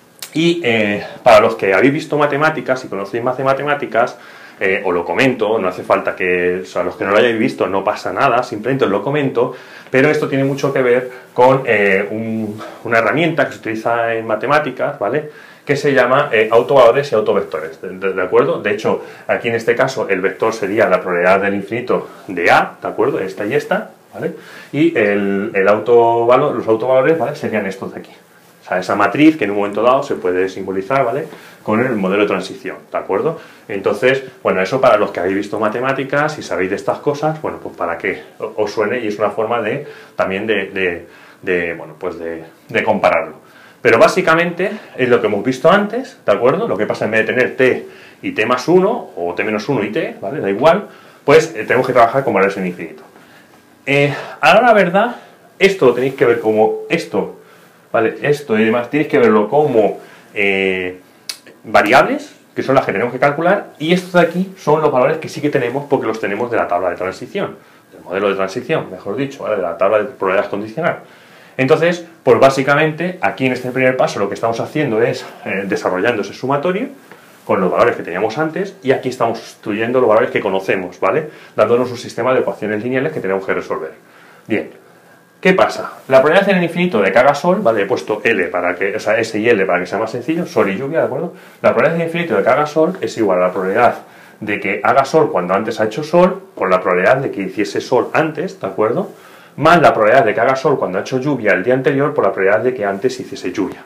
y eh, para los que habéis visto matemáticas y conocéis más de matemáticas, eh, os lo comento, no hace falta que, o sea, los que no lo hayáis visto no pasa nada, simplemente os lo comento, pero esto tiene mucho que ver con eh, un, una herramienta que se utiliza en matemáticas, ¿vale?, que se llama eh, autovalores y autovectores, ¿de, de, ¿de acuerdo? De hecho, aquí en este caso el vector sería la probabilidad del infinito de A, ¿de acuerdo?, esta y esta, ¿vale?, y el, el autovalor, los autovalores, ¿vale?, serían estos de aquí. O sea, esa matriz que en un momento dado se puede simbolizar, ¿vale?, con el modelo de transición, ¿de acuerdo? Entonces, bueno, eso para los que habéis visto matemáticas y sabéis de estas cosas, bueno, pues para que os suene, y es una forma de, también de, de, de bueno, pues de, de compararlo. Pero básicamente es lo que hemos visto antes, ¿de acuerdo? Lo que pasa en vez de tener T y T más uno, o T menos uno y T, ¿vale?, da igual, pues eh, tenemos que trabajar con valores en infinito. Eh, ahora la verdad, esto lo tenéis que ver como esto, ¿vale?, esto y demás, tenéis que verlo como eh, variables, que son las que tenemos que calcular, y estos de aquí son los valores que sí que tenemos porque los tenemos de la tabla de transición, del modelo de transición, mejor dicho, ¿vale?, de la tabla de probabilidades condicional. Entonces, pues básicamente, aquí en este primer paso lo que estamos haciendo es eh, desarrollando ese sumatorio con los valores que teníamos antes, y aquí estamos sustituyendo los valores que conocemos, ¿vale?, dándonos un sistema de ecuaciones lineales que tenemos que resolver. Bien, ¿qué pasa? La probabilidad en el infinito de que haga sol, ¿vale?, he puesto L para que, o sea, S y L para que sea más sencillo, sol y lluvia, ¿de acuerdo? La probabilidad en el infinito de que haga sol es igual a la probabilidad de que haga sol cuando antes ha hecho sol, por la probabilidad de que hiciese sol antes, ¿de acuerdo?, más la probabilidad de que haga sol cuando ha hecho lluvia el día anterior por la probabilidad de que antes hiciese lluvia,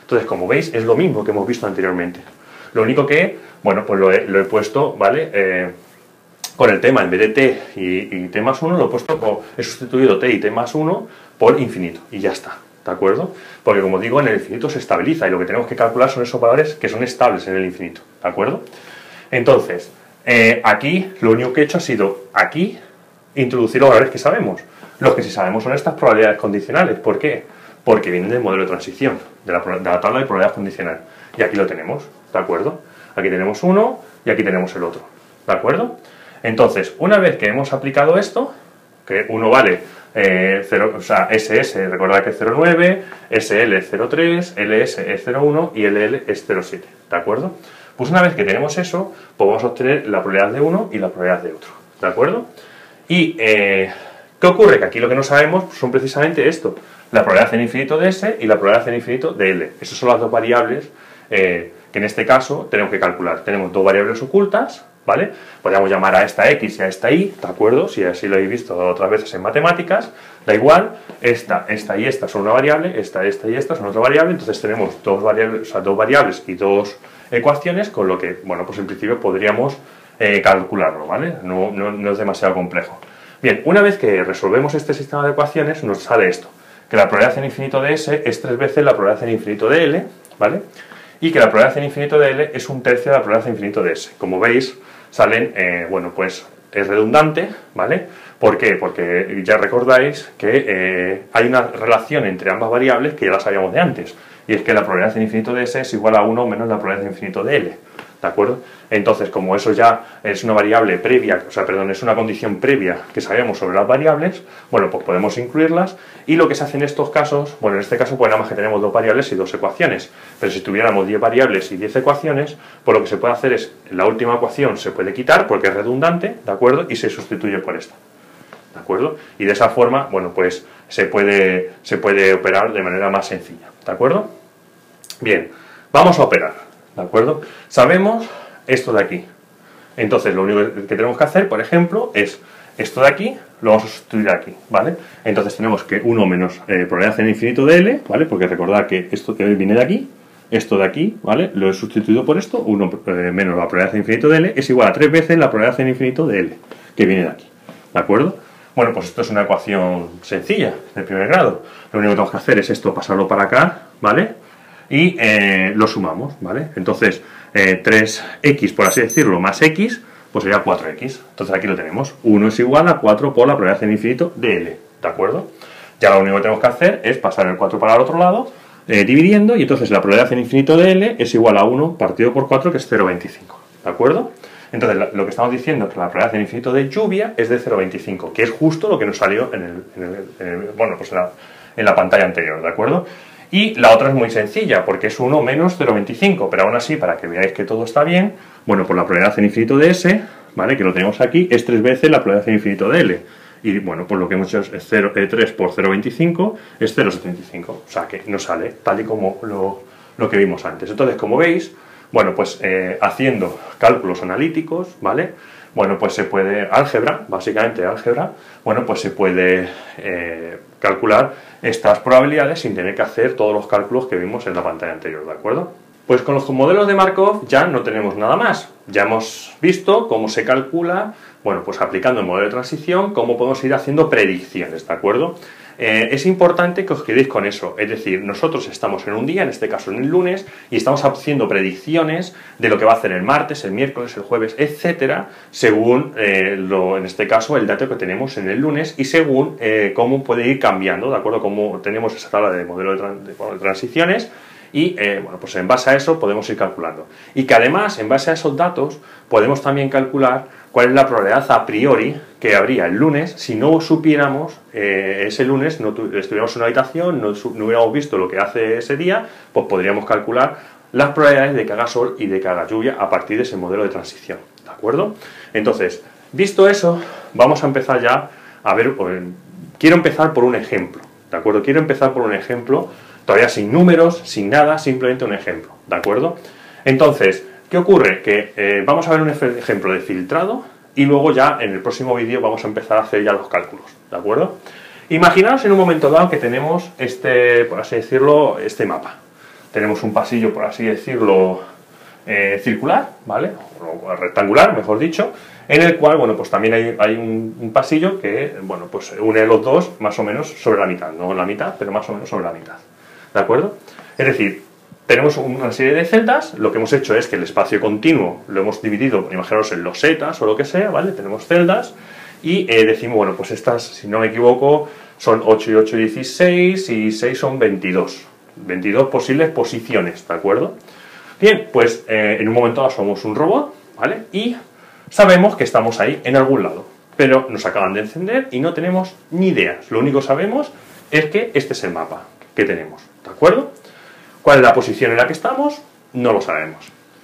Entonces, como veis, es lo mismo que hemos visto anteriormente. Lo único que, bueno, pues lo he, lo he puesto, ¿vale? Eh, con el tema, en vez de t y, y t más uno, lo he puesto, por, he sustituido t y t más uno por infinito, y ya está, ¿de acuerdo? Porque, como digo, en el infinito se estabiliza, y lo que tenemos que calcular son esos valores que son estables en el infinito, ¿de acuerdo? Entonces, eh, aquí, lo único que he hecho ha sido, aquí, introducir los valores que sabemos. Los que sí sabemos son estas probabilidades condicionales. ¿Por qué? Porque vienen del modelo de transición, de la, de la tabla de probabilidad condicional. Y aquí lo tenemos, ¿de acuerdo? Aquí tenemos uno y aquí tenemos el otro, ¿de acuerdo? Entonces, una vez que hemos aplicado esto, que uno vale eh, cero, o sea, S S, recordad que es cero coma nueve, S L es cero coma tres, L S es cero coma uno y L L es cero coma siete, ¿de acuerdo? Pues una vez que tenemos eso, podemos obtener la probabilidad de uno y la probabilidad de otro, ¿de acuerdo? Y, eh, ¿qué ocurre? Que aquí lo que no sabemos son precisamente esto, la probabilidad en infinito de S y la probabilidad en infinito de L. Esas son las dos variables eh, que en este caso tenemos que calcular. Tenemos dos variables ocultas, ¿vale? Podríamos llamar a esta X y a esta Y, ¿de acuerdo? Si así lo habéis visto otras veces en matemáticas, da igual, esta, esta y esta son una variable, esta, esta y esta son otra variable, entonces tenemos dos variables, o sea, dos variables y dos ecuaciones, con lo que, bueno, pues en principio podríamos eh, calcularlo, ¿vale? No, no, no es demasiado complejo. Bien, una vez que resolvemos este sistema de ecuaciones, nos sale esto, que la probabilidad en infinito de S es tres veces la probabilidad en infinito de L, ¿vale? Y que la probabilidad en infinito de L es un tercio de la probabilidad en infinito de S. Como veis, salen, eh, bueno, pues es redundante, ¿vale? ¿Por qué? Porque ya recordáis que eh, hay una relación entre ambas variables que ya la sabíamos de antes, y es que la probabilidad en infinito de S es igual a uno menos la probabilidad en infinito de L, ¿de acuerdo? Entonces, como eso ya es una variable previa, o sea, perdón, es una condición previa que sabemos sobre las variables, bueno, pues podemos incluirlas, y lo que se hace en estos casos, bueno, en este caso pues nada más que tenemos dos variables y dos ecuaciones, pero si tuviéramos diez variables y diez ecuaciones, pues lo que se puede hacer es, la última ecuación se puede quitar porque es redundante, ¿de acuerdo? Y se sustituye por esta, ¿de acuerdo? Y de esa forma, bueno, pues se puede, se puede operar de manera más sencilla, ¿de acuerdo? Bien, vamos a operar, ¿de acuerdo? Sabemos esto de aquí. Entonces, lo único que tenemos que hacer, por ejemplo, es esto de aquí, lo vamos a sustituir aquí, ¿vale? Entonces tenemos que uno menos eh, probabilidad en infinito de L, ¿vale? Porque recordad que esto que viene de aquí, esto de aquí, ¿vale? Lo he sustituido por esto, uno eh, menos la probabilidad en infinito de L es igual a tres veces la probabilidad en infinito de L, que viene de aquí, ¿de acuerdo? Bueno, pues esto es una ecuación sencilla, de primer grado. Lo único que tenemos que hacer es esto, pasarlo para acá, ¿vale? Y eh, lo sumamos, ¿vale? Entonces, eh, tres equis, por así decirlo, más x, pues sería cuatro equis. Entonces aquí lo tenemos. uno es igual a cuatro por la probabilidad en infinito de L, ¿de acuerdo? Ya lo único que tenemos que hacer es pasar el cuatro para el otro lado, eh, dividiendo, y entonces la probabilidad en infinito de L es igual a uno partido por cuatro, que es cero coma veinticinco, ¿de acuerdo? Entonces lo que estamos diciendo es que la probabilidad en infinito de lluvia es de cero coma veinticinco, que es justo lo que nos salió en, el, en, el, en el, bueno, pues en, la, en la pantalla anterior, ¿de acuerdo? Y la otra es muy sencilla, porque es uno menos cero coma veinticinco, pero aún así, para que veáis que todo está bien, bueno, pues la probabilidad en infinito de S, ¿vale? Que lo tenemos aquí, es tres veces la probabilidad en infinito de L. Y bueno, pues lo que hemos hecho es cero, eh, tres por cero coma veinticinco es cero coma setenta y cinco, o sea que nos sale tal y como lo, lo que vimos antes. Entonces, como veis, bueno, pues eh, haciendo cálculos analíticos, ¿vale? Bueno, pues se puede, álgebra, básicamente álgebra, bueno, pues se puede eh, calcular estas probabilidades sin tener que hacer todos los cálculos que vimos en la pantalla anterior, ¿de acuerdo? Pues con los modelos de Markov ya no tenemos nada más. Ya hemos visto cómo se calcula, bueno, pues aplicando el modelo de transición, cómo podemos ir haciendo predicciones, ¿de acuerdo? Eh, es importante que os quedéis con eso, es decir, nosotros estamos en un día, en este caso en el lunes, y estamos haciendo predicciones de lo que va a hacer el martes, el miércoles, el jueves, etcétera, según, eh, lo, en este caso, el dato que tenemos en el lunes y según eh, cómo puede ir cambiando, ¿de acuerdo? Cómo tenemos esa tabla de modelo de, tran de, de transiciones. Y, eh, bueno, pues en base a eso podemos ir calculando. Y que además, en base a esos datos, podemos también calcular cuál es la probabilidad a priori que habría el lunes si no supiéramos, eh, ese lunes, no estuviéramos en una habitación, no, no hubiéramos visto lo que hace ese día, pues podríamos calcular las probabilidades de que haga sol y de que haga lluvia a partir de ese modelo de transición, ¿de acuerdo? Entonces, visto eso, vamos a empezar ya a ver, quiero empezar por un ejemplo, ¿de acuerdo? Quiero empezar por un ejemplo, todavía sin números, sin nada, simplemente un ejemplo, ¿de acuerdo? Entonces, ¿qué ocurre? Que eh, vamos a ver un ejemplo de filtrado y luego ya en el próximo vídeo vamos a empezar a hacer ya los cálculos, ¿de acuerdo? Imaginaos en un momento dado que tenemos este, por así decirlo, este mapa, tenemos un pasillo, por así decirlo, eh, circular, ¿vale? O rectangular, mejor dicho, en el cual, bueno, pues también hay, hay un, un pasillo que, bueno, pues une los dos más o menos sobre la mitad, no la mitad, pero más o menos sobre la mitad, ¿de acuerdo? Es decir, tenemos una serie de celdas, lo que hemos hecho es que el espacio continuo lo hemos dividido, imaginaos, en losetas o lo que sea, ¿vale? Tenemos celdas y eh, decimos, bueno, pues estas, si no me equivoco, son ocho y ocho, dieciséis y seis son veintidós. veintidós posibles posiciones, ¿de acuerdo? Bien, pues eh, en un momento dado somos un robot, ¿vale? Y sabemos que estamos ahí en algún lado, pero nos acaban de encender y no tenemos ni idea. Lo único que sabemos es que este es el mapa que tenemos, ¿de acuerdo? ¿Cuál es la posición en la que estamos? No lo sabemos.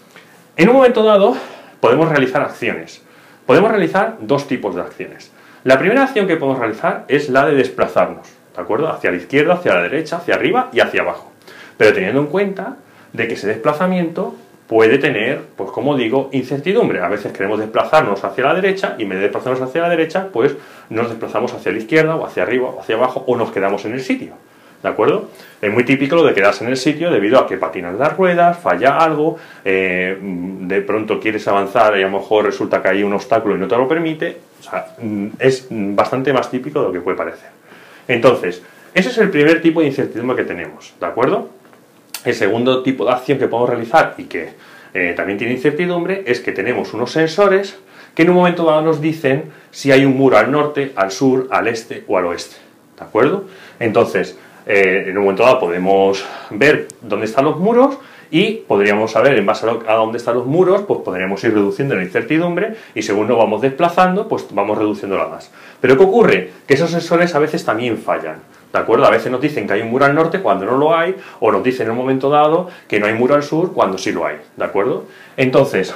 En un momento dado podemos realizar acciones. Podemos realizar dos tipos de acciones. La primera acción que podemos realizar es la de desplazarnos, ¿de acuerdo? Hacia la izquierda, hacia la derecha, hacia arriba y hacia abajo. Pero teniendo en cuenta de que ese desplazamiento puede tener, pues como digo, incertidumbre. A veces queremos desplazarnos hacia la derecha y en vez de desplazarnos hacia la derecha, pues nos desplazamos hacia la izquierda o hacia arriba o hacia abajo o nos quedamos en el sitio, ¿de acuerdo? Es muy típico lo de quedarse en el sitio debido a que patinan las ruedas, falla algo, eh, de pronto quieres avanzar y a lo mejor resulta que hay un obstáculo y no te lo permite. O sea, es bastante más típico de lo que puede parecer. Entonces, ese es el primer tipo de incertidumbre que tenemos, ¿de acuerdo? El segundo tipo de acción que podemos realizar y que eh, también tiene incertidumbre es que tenemos unos sensores que en un momento dado nos dicen si hay un muro al norte, al sur, al este o al oeste, ¿de acuerdo? Entonces, eh, en un momento dado podemos ver dónde están los muros y podríamos saber, en base a, lo, a dónde están los muros, pues podríamos ir reduciendo la incertidumbre y según nos vamos desplazando, pues vamos reduciéndola más. Pero ¿qué ocurre? Que esos sensores a veces también fallan, ¿de acuerdo? A veces nos dicen que hay un muro al norte cuando no lo hay, o nos dicen en un momento dado que no hay muro al sur cuando sí lo hay, ¿de acuerdo? Entonces,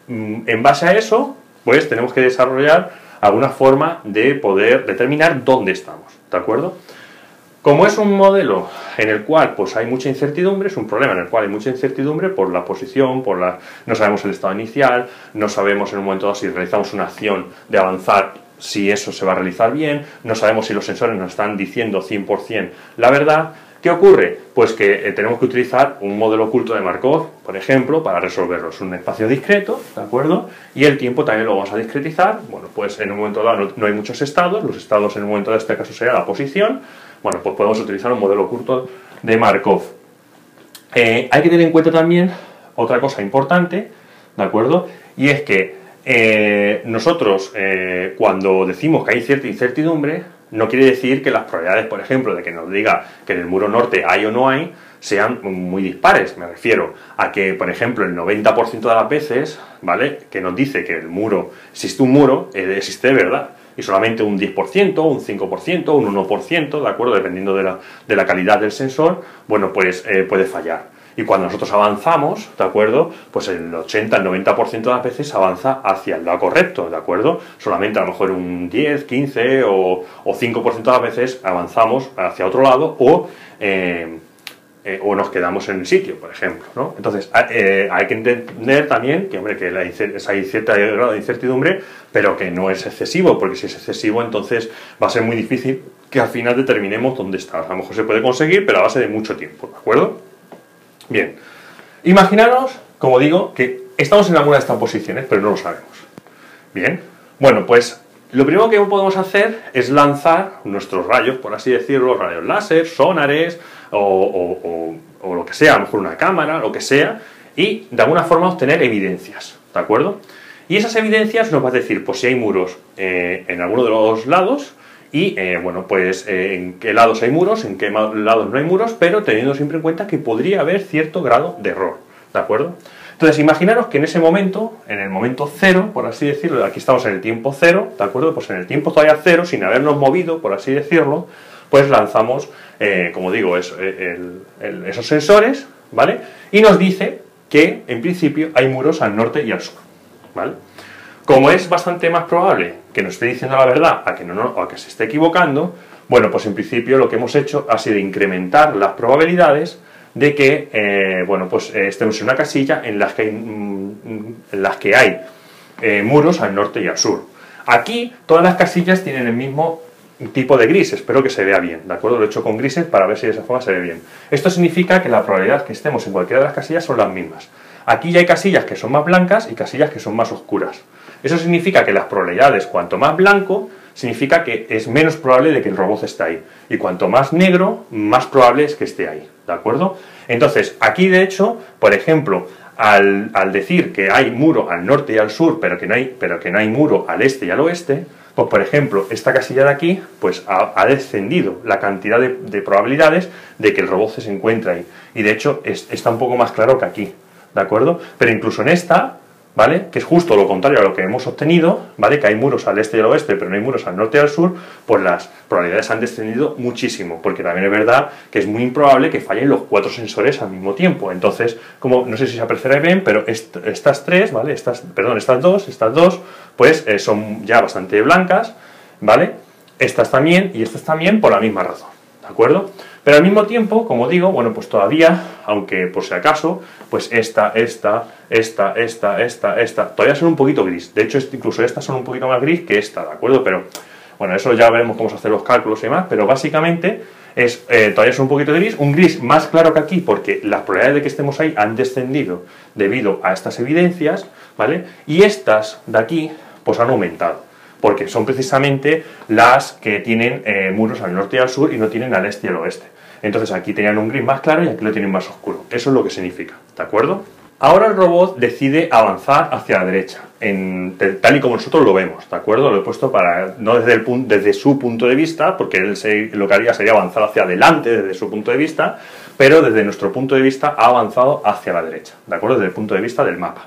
en base a eso, pues tenemos que desarrollar alguna forma de poder determinar dónde estamos, ¿de acuerdo? Como es un modelo en el cual pues hay mucha incertidumbre, es un problema en el cual hay mucha incertidumbre por la posición, por la, no sabemos el estado inicial, no sabemos en un momento dado si realizamos una acción de avanzar, si eso se va a realizar bien, no sabemos si los sensores nos están diciendo cien por cien la verdad. ¿Qué ocurre? Pues que eh, tenemos que utilizar un modelo oculto de Markov, por ejemplo, para resolverlo. Es un espacio discreto, ¿de acuerdo? Y el tiempo también lo vamos a discretizar. Bueno, pues en un momento dado no, no hay muchos estados, los estados en un momento dado, en este caso sería la posición. Bueno, pues podemos utilizar un modelo oculto de Markov. Eh, hay que tener en cuenta también otra cosa importante, ¿de acuerdo? Y es que eh, nosotros, eh, cuando decimos que hay cierta incertidumbre, no quiere decir que las probabilidades, por ejemplo, de que nos diga que en el muro norte hay o no hay, sean muy dispares. Me refiero a que, por ejemplo, el noventa por ciento de las veces, ¿vale?, que nos dice que el muro, existe un muro, eh, existe de verdad. Y solamente un diez por ciento, un cinco por ciento, un uno por ciento, ¿de acuerdo?, dependiendo de la, de la calidad del sensor, bueno, pues eh, puede fallar. Y cuando nosotros avanzamos, ¿de acuerdo?, pues el ochenta, el noventa por ciento de las veces avanza hacia el lado correcto, ¿de acuerdo? Solamente a lo mejor un diez, quince o, o cinco por ciento de las veces avanzamos hacia otro lado o, eh, eh, o nos quedamos en el sitio, por ejemplo, ¿no? Entonces, eh, hay que entender también que, hombre, que la, hay cierto grado de incertidumbre, pero que no es excesivo, porque si es excesivo, entonces va a ser muy difícil que al final determinemos dónde está. A lo mejor se puede conseguir, pero a base de mucho tiempo, ¿de acuerdo? Bien, imaginaros, como digo, que estamos en alguna de estas posiciones, pero no lo sabemos. Bien, bueno, pues lo primero que podemos hacer es lanzar nuestros rayos, por así decirlo, rayos láser, sonares, o, o, o, o lo que sea, a lo mejor una cámara, lo que sea, y de alguna forma obtener evidencias, ¿de acuerdo? Y esas evidencias nos va a decir, pues si hay muros eh, en alguno de los lados, y, eh, bueno, pues eh, en qué lados hay muros, en qué lados no hay muros, pero teniendo siempre en cuenta que podría haber cierto grado de error, ¿de acuerdo? Entonces, imaginaros que en ese momento, en el momento cero, por así decirlo, aquí estamos en el tiempo cero, ¿de acuerdo? Pues en el tiempo todavía cero, sin habernos movido, por así decirlo, pues lanzamos, eh, como digo, es, el, el, esos sensores, ¿vale? Y nos dice que, en principio, hay muros al norte y al sur, ¿vale? Como es bastante más probable que nos esté diciendo la verdad a que, no, no, a que se esté equivocando, bueno, pues en principio lo que hemos hecho ha sido incrementar las probabilidades de que, eh, bueno, pues eh, estemos en una casilla en las que hay, mm, en las que hay eh, muros al norte y al sur. Aquí todas las casillas tienen el mismo tipo de gris, espero que se vea bien, ¿de acuerdo? Lo he hecho con grises para ver si de esa forma se ve bien. Esto significa que la probabilidad que estemos en cualquiera de las casillas son las mismas. Aquí ya hay casillas que son más blancas y casillas que son más oscuras. Eso significa que las probabilidades, cuanto más blanco, significa que es menos probable de que el robot esté ahí. Y cuanto más negro, más probable es que esté ahí, ¿de acuerdo? Entonces, aquí de hecho, por ejemplo, al, al decir que hay muro al norte y al sur, pero que no hay, pero que no hay muro al este y al oeste, pues por ejemplo, esta casilla de aquí, pues ha, ha descendido la cantidad de, de probabilidades de que el robot se encuentre ahí. Y de hecho, es, está un poco más claro que aquí, ¿de acuerdo? Pero incluso en esta, ¿vale? Que es justo lo contrario a lo que hemos obtenido, ¿vale? Que hay muros al este y al oeste, pero no hay muros al norte y al sur, pues las probabilidades han descendido muchísimo, porque también es verdad que es muy improbable que fallen los cuatro sensores al mismo tiempo. Entonces, como no sé si se apreciará bien, pero est estas tres, ¿vale? Estas, perdón, estas dos, estas dos, pues eh, son ya bastante blancas, ¿vale? Estas también y estas también por la misma razón, ¿de acuerdo? Pero al mismo tiempo, como digo, bueno, pues todavía, aunque por si acaso, pues esta, esta, esta, esta, esta, esta, todavía son un poquito gris. De hecho, incluso estas son un poquito más gris que esta, ¿de acuerdo? Pero, bueno, eso ya veremos cómo se hacen los cálculos y demás, pero básicamente es, eh, todavía es un poquito gris, un gris más claro que aquí, porque las probabilidades de que estemos ahí han descendido debido a estas evidencias, ¿vale? Y estas de aquí, pues han aumentado, porque son precisamente las que tienen eh, muros al norte y al sur y no tienen al este y al oeste. Entonces aquí tenían un gris más claro y aquí lo tienen más oscuro. Eso es lo que significa, ¿de acuerdo? Ahora el robot decide avanzar hacia la derecha, en, tal y como nosotros lo vemos, ¿de acuerdo? Lo he puesto para, no desde, el, desde su punto de vista, porque él se, lo que haría sería avanzar hacia adelante desde su punto de vista, pero desde nuestro punto de vista ha avanzado hacia la derecha, ¿de acuerdo? Desde el punto de vista del mapa.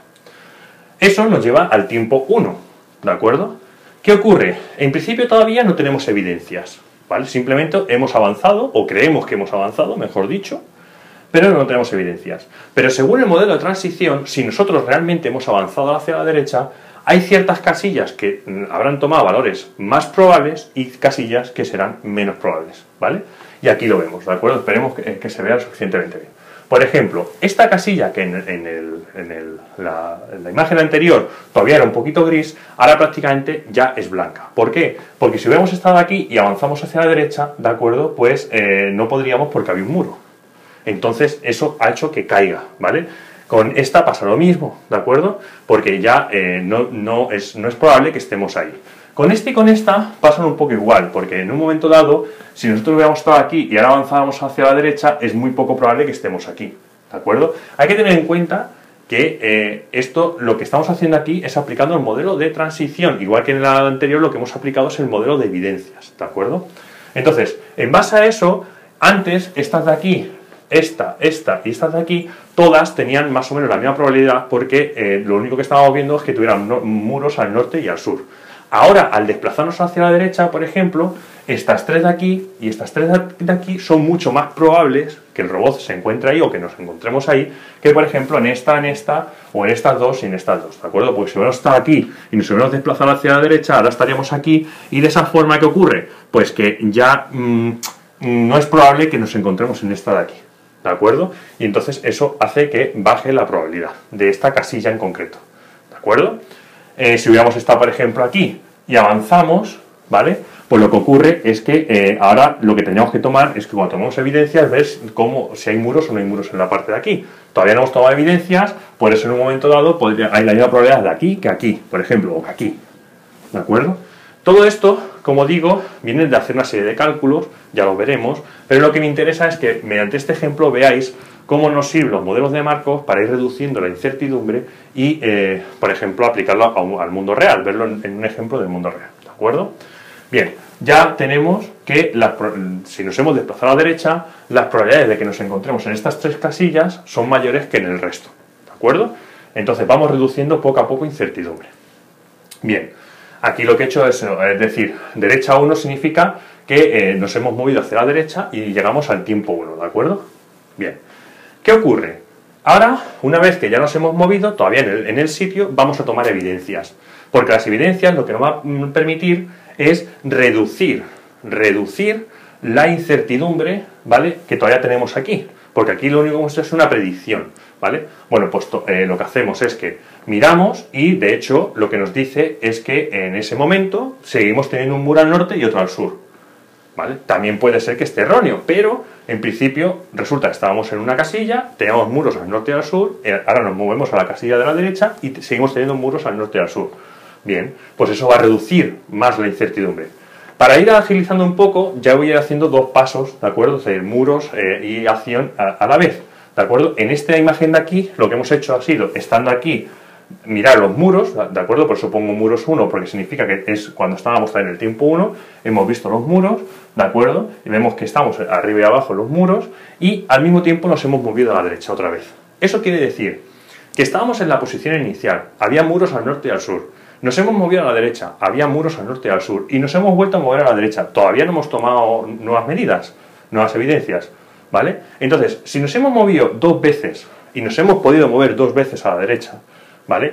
Eso nos lleva al tiempo uno, ¿de acuerdo? ¿Qué ocurre? En principio todavía no tenemos evidencias, ¿vale? Simplemente hemos avanzado, o creemos que hemos avanzado, mejor dicho, pero no tenemos evidencias. Pero según el modelo de transición, si nosotros realmente hemos avanzado hacia la derecha, hay ciertas casillas que habrán tomado valores más probables y casillas que serán menos probables, ¿vale? Y aquí lo vemos, ¿de acuerdo? Esperemos que, que se vea suficientemente bien. Por ejemplo, esta casilla que en, en, el, en, el, la, en la imagen anterior todavía era un poquito gris, ahora prácticamente ya es blanca. ¿Por qué? Porque si hubiéramos estado aquí y avanzamos hacia la derecha, ¿de acuerdo? Pues eh, no podríamos porque había un muro. Entonces eso ha hecho que caiga, ¿vale? Con esta pasa lo mismo, ¿de acuerdo? Porque ya eh, no, no, es, no es probable que estemos ahí. Con este y con esta pasan un poco igual, porque en un momento dado, si nosotros hubiéramos estado aquí y ahora avanzábamos hacia la derecha, es muy poco probable que estemos aquí, ¿de acuerdo? Hay que tener en cuenta que eh, esto, lo que estamos haciendo aquí es aplicando el modelo de transición, igual que en el anterior lo que hemos aplicado es el modelo de evidencias, ¿de acuerdo? Entonces, en base a eso, antes estas de aquí, esta, esta y estas de aquí, todas tenían más o menos la misma probabilidad porque eh, lo único que estábamos viendo es que tuvieran no, muros al norte y al sur. Ahora, al desplazarnos hacia la derecha, por ejemplo, estas tres de aquí y estas tres de aquí son mucho más probables que el robot se encuentre ahí o que nos encontremos ahí, que por ejemplo en esta, en esta, o en estas dos y en estas dos, ¿de acuerdo? Porque si hubiéramos estado aquí y nos hubiéramos desplazado hacia la derecha, ahora estaríamos aquí, y de esa forma, ¿qué ocurre? Pues que ya mmm, no es probable que nos encontremos en esta de aquí, ¿de acuerdo? Y entonces eso hace que baje la probabilidad de esta casilla en concreto, ¿de acuerdo? Eh, si hubiéramos estado, por ejemplo, aquí y avanzamos, ¿vale? Pues lo que ocurre es que eh, ahora lo que tendríamos que tomar es que cuando tomamos evidencias, ver cómo, si hay muros o no hay muros en la parte de aquí. Todavía no hemos tomado evidencias, por eso en un momento dado podría, hay la misma probabilidad de aquí que aquí, por ejemplo, o que aquí, ¿de acuerdo? Todo esto, como digo, viene de hacer una serie de cálculos, ya lo veremos, pero lo que me interesa es que mediante este ejemplo veáis cómo nos sirven los modelos de Markov para ir reduciendo la incertidumbre y, eh, por ejemplo, aplicarlo a un, al mundo real, verlo en, en un ejemplo del mundo real, ¿de acuerdo? Bien, ya tenemos que las, si nos hemos desplazado a la derecha, las probabilidades de que nos encontremos en estas tres casillas son mayores que en el resto, ¿de acuerdo? Entonces vamos reduciendo poco a poco incertidumbre. Bien, aquí lo que he hecho es, es decir, derecha uno significa que eh, nos hemos movido hacia la derecha y llegamos al tiempo uno, ¿de acuerdo? Bien. ¿Qué ocurre? Ahora, una vez que ya nos hemos movido, todavía en el, en el sitio, vamos a tomar evidencias. Porque las evidencias lo que nos va a permitir es reducir, reducir la incertidumbre, ¿vale? Que todavía tenemos aquí. Porque aquí lo único que hemos hecho es una predicción, ¿vale? Bueno, pues eh, lo que hacemos es que miramos y, de hecho, lo que nos dice es que en ese momento seguimos teniendo un muro al norte y otro al sur. ¿vale? También puede ser que esté erróneo, pero en principio resulta que estábamos en una casilla, teníamos muros al norte y al sur, ahora nos movemos a la casilla de la derecha y seguimos teniendo muros al norte y al sur. Bien, pues eso va a reducir más la incertidumbre. Para ir agilizando un poco, ya voy a ir haciendo dos pasos, ¿de acuerdo? Es decir, muros eh, y acción a, a la vez, ¿de acuerdo? En esta imagen de aquí, lo que hemos hecho ha sido, estando aquí, mirar los muros, ¿de acuerdo? Por eso pongo muros uno, porque significa que es cuando estábamos en el tiempo uno, hemos visto los muros, ¿de acuerdo? Y vemos que estamos arriba y abajo en los muros, y al mismo tiempo nos hemos movido a la derecha otra vez. Eso quiere decir que estábamos en la posición inicial, había muros al norte y al sur, nos hemos movido a la derecha, había muros al norte y al sur, y nos hemos vuelto a mover a la derecha, todavía no hemos tomado nuevas medidas, nuevas evidencias, ¿vale? Entonces, si nos hemos movido dos veces, y nos hemos podido mover dos veces a la derecha, ¿vale?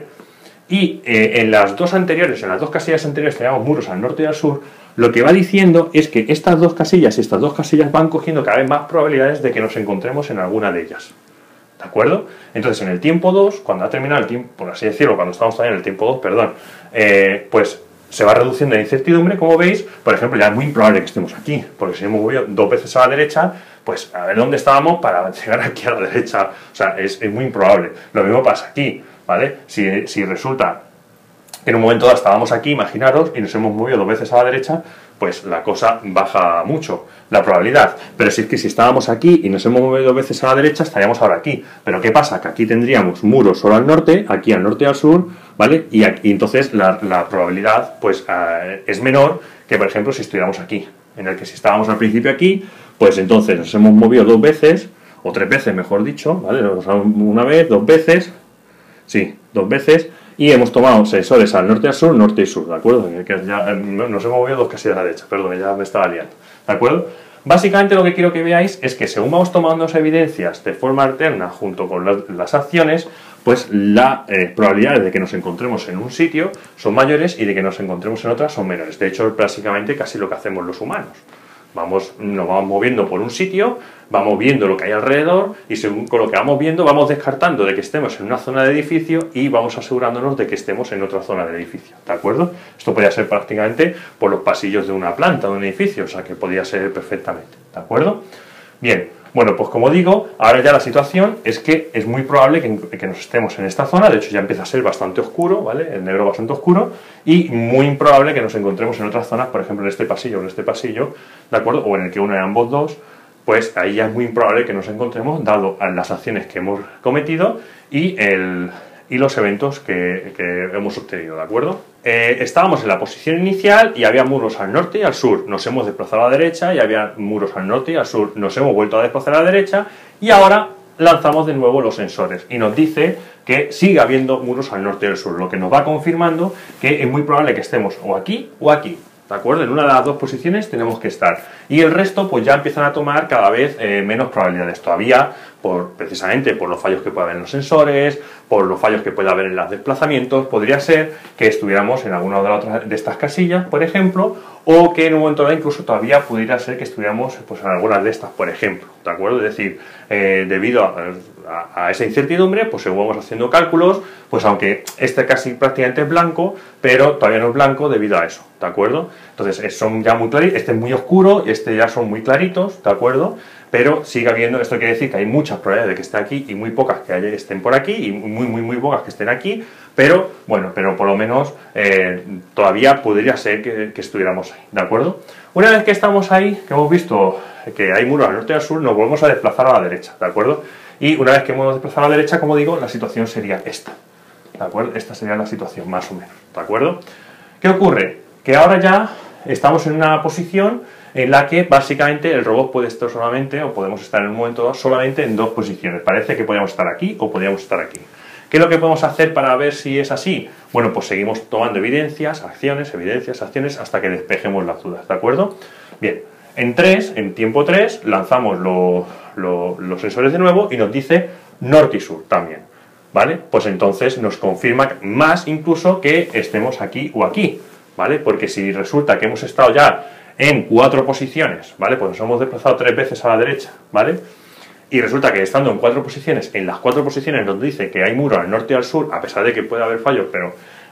Y eh, en las dos anteriores, en las dos casillas anteriores teníamos muros al norte y al sur, lo que va diciendo es que estas dos casillas y estas dos casillas van cogiendo cada vez más probabilidades de que nos encontremos en alguna de ellas. ¿De acuerdo? Entonces en el tiempo dos, cuando ha terminado el tiempo, por así decirlo, cuando estamos todavía en el tiempo dos, perdón, eh, pues se va reduciendo la incertidumbre, como veis. Por ejemplo, ya es muy improbable que estemos aquí, porque si hemos movido dos veces a la derecha, pues a ver dónde estábamos para llegar aquí a la derecha. O sea, es, es muy improbable. Lo mismo pasa aquí, ¿vale? Si, si resulta que en un momento dado estábamos aquí, imaginaros, y nos hemos movido dos veces a la derecha, pues la cosa baja mucho, la probabilidad. Pero si es que si estábamos aquí y nos hemos movido dos veces a la derecha, estaríamos ahora aquí. Pero ¿qué pasa? Que aquí tendríamos muros solo al norte, aquí al norte y al sur, ¿vale? Y, aquí, y entonces la, la probabilidad pues uh, es menor que, por ejemplo, si estuviéramos aquí. En el que si estábamos al principio aquí, pues entonces nos hemos movido dos veces, o tres veces mejor dicho, ¿vale? Una vez, dos veces, sí, dos veces, y hemos tomado sensores al norte y al sur, norte y sur, ¿de acuerdo? Que ya nos hemos movido dos casillas a la derecha, perdón, ya me estaba liando, ¿de acuerdo? Básicamente lo que quiero que veáis es que según vamos tomando evidencias de forma alterna junto con las, las acciones, pues la eh, probabilidad de que nos encontremos en un sitio son mayores y de que nos encontremos en otras son menores. De hecho, es básicamente casi lo que hacemos los humanos. Vamos, nos vamos moviendo por un sitio, vamos viendo lo que hay alrededor y según con lo que vamos viendo vamos descartando de que estemos en una zona de edificio y vamos asegurándonos de que estemos en otra zona del edificio, ¿de acuerdo? Esto podría ser prácticamente por los pasillos de una planta, de un edificio, o sea que podría ser perfectamente, ¿de acuerdo? Bien, bueno, pues como digo, ahora ya la situación es que es muy probable que, que nos estemos en esta zona, de hecho ya empieza a ser bastante oscuro, ¿vale? El negro bastante oscuro, y muy improbable que nos encontremos en otras zonas, por ejemplo en este pasillo o en este pasillo, ¿de acuerdo? O en el que une ambos dos, pues ahí ya es muy improbable que nos encontremos, dado a las acciones que hemos cometido y, el, y los eventos que, que hemos obtenido, ¿de acuerdo? Eh, estábamos en la posición inicial y había muros al norte y al sur, nos hemos desplazado a la derecha y había muros al norte y al sur, nos hemos vuelto a desplazar a la derecha y ahora lanzamos de nuevo los sensores y nos dice que sigue habiendo muros al norte y al sur, lo que nos va confirmando que es muy probable que estemos o aquí o aquí, ¿de acuerdo? En una de las dos posiciones tenemos que estar y el resto pues ya empiezan a tomar cada vez eh, menos probabilidades todavía, por, precisamente por los fallos que puede haber en los sensores, por los fallos que puede haber en los desplazamientos. Podría ser que estuviéramos en alguna de, las otras, de estas casillas, por ejemplo, o que en un momento dado incluso todavía pudiera ser que estuviéramos pues, en algunas de estas, por ejemplo, ¿de acuerdo? Es decir, eh, debido a, a, a esa incertidumbre, pues según vamos haciendo cálculos, pues aunque este casi prácticamente es blanco, pero todavía no es blanco debido a eso, ¿de acuerdo? Entonces son ya muy claritos, este es muy oscuro y este ya son muy claritos, ¿de acuerdo? Pero sigue habiendo, esto quiere decir que hay muchas probabilidades de que esté aquí y muy pocas que estén por aquí y muy, muy, muy pocas que estén aquí, pero bueno, pero por lo menos eh, todavía podría ser que, que estuviéramos ahí, ¿de acuerdo? Una vez que estamos ahí, que hemos visto que hay muros al norte y al sur, nos volvemos a desplazar a la derecha, ¿de acuerdo? Y una vez que hemos desplazado a la derecha, como digo, la situación sería esta, ¿de acuerdo? Esta sería la situación, más o menos, ¿de acuerdo? ¿Qué ocurre? Que ahora ya estamos en una posición en la que básicamente el robot puede estar solamente, o podemos estar en un momento dado solamente en dos posiciones. Parece que podríamos estar aquí o podríamos estar aquí. ¿Qué es lo que podemos hacer para ver si es así? Bueno, pues seguimos tomando evidencias, acciones, evidencias, acciones, hasta que despejemos las dudas, ¿de acuerdo? Bien, en tres, en tiempo tres, lanzamos lo, lo, los sensores de nuevo y nos dice norte y sur también, ¿vale? Pues entonces nos confirma más incluso que estemos aquí o aquí, ¿vale? Porque si resulta que hemos estado ya en cuatro posiciones, ¿vale? Pues nos hemos desplazado tres veces a la derecha, ¿vale? Y resulta que estando en cuatro posiciones, en las cuatro posiciones nos dice que hay muro al norte y al sur, a pesar de que puede haber fallos, pero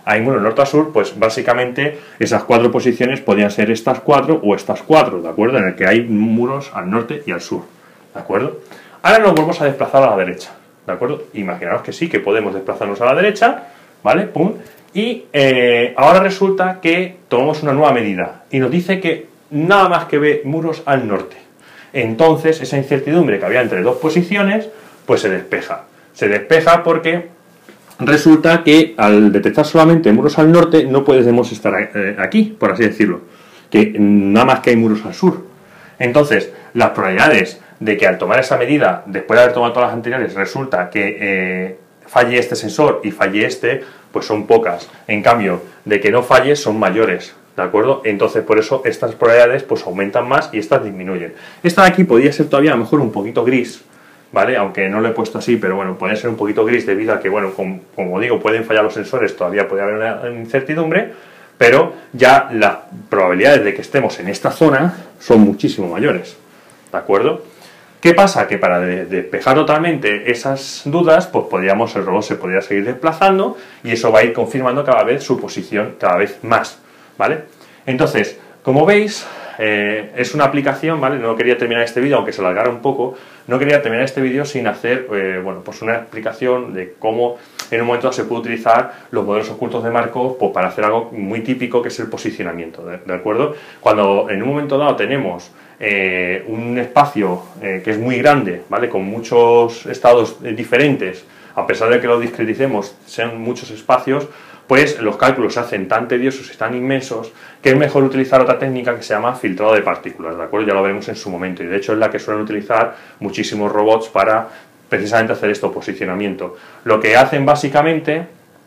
hay muros norte a sur, pues básicamente esas cuatro posiciones podrían ser estas cuatro o estas cuatro, ¿de acuerdo? En el que hay muros al norte y al sur, ¿de acuerdo? Ahora nos volvemos a desplazar a la derecha, ¿de acuerdo? Imaginaos que sí, que podemos desplazarnos a la derecha, ¿vale? Pum. Y eh, ahora resulta que tomamos una nueva medida y nos dice que nada más que ve muros al norte. Entonces, esa incertidumbre que había entre dos posiciones, pues se despeja. Se despeja porque resulta que al detectar solamente muros al norte no podemos estar eh, aquí, por así decirlo, que nada más que hay muros al sur. Entonces, las probabilidades de que al tomar esa medida, después de haber tomado todas las anteriores, resulta que eh, falle este sensor y falle este, pues son pocas. En cambio, de que no falle son mayores, ¿de acuerdo? Entonces, por eso estas probabilidades pues aumentan más y estas disminuyen. Esta de aquí podría ser todavía a lo mejor un poquito gris, ¿vale? Aunque no lo he puesto así, pero bueno, puede ser un poquito gris debido a que, bueno, como, como digo, pueden fallar los sensores, todavía puede haber una incertidumbre, pero ya las probabilidades de que estemos en esta zona son muchísimo mayores, ¿de acuerdo? ¿Qué pasa? Que para de despejar totalmente esas dudas, pues podríamos, el robot se podría seguir desplazando y eso va a ir confirmando cada vez su posición cada vez más, ¿vale? Entonces, como veis, eh, es una aplicación, ¿vale? No quería terminar este vídeo, aunque se alargara un poco, no quería terminar este vídeo sin hacer, eh, bueno, pues una explicación de cómo en un momento dado se puede utilizar los modelos ocultos de Markov pues, para hacer algo muy típico que es el posicionamiento, ¿de, de acuerdo? Cuando en un momento dado tenemos eh, un espacio eh, que es muy grande, ¿vale? Con muchos estados eh, diferentes, a pesar de que lo discreticemos, sean muchos espacios, pues los cálculos se hacen tan tediosos y tan inmensos que es mejor utilizar otra técnica que se llama filtrado de partículas, ¿de acuerdo? Ya lo veremos en su momento y de hecho es la que suelen utilizar muchísimos robots para precisamente hacer esto, posicionamiento. Lo que hacen básicamente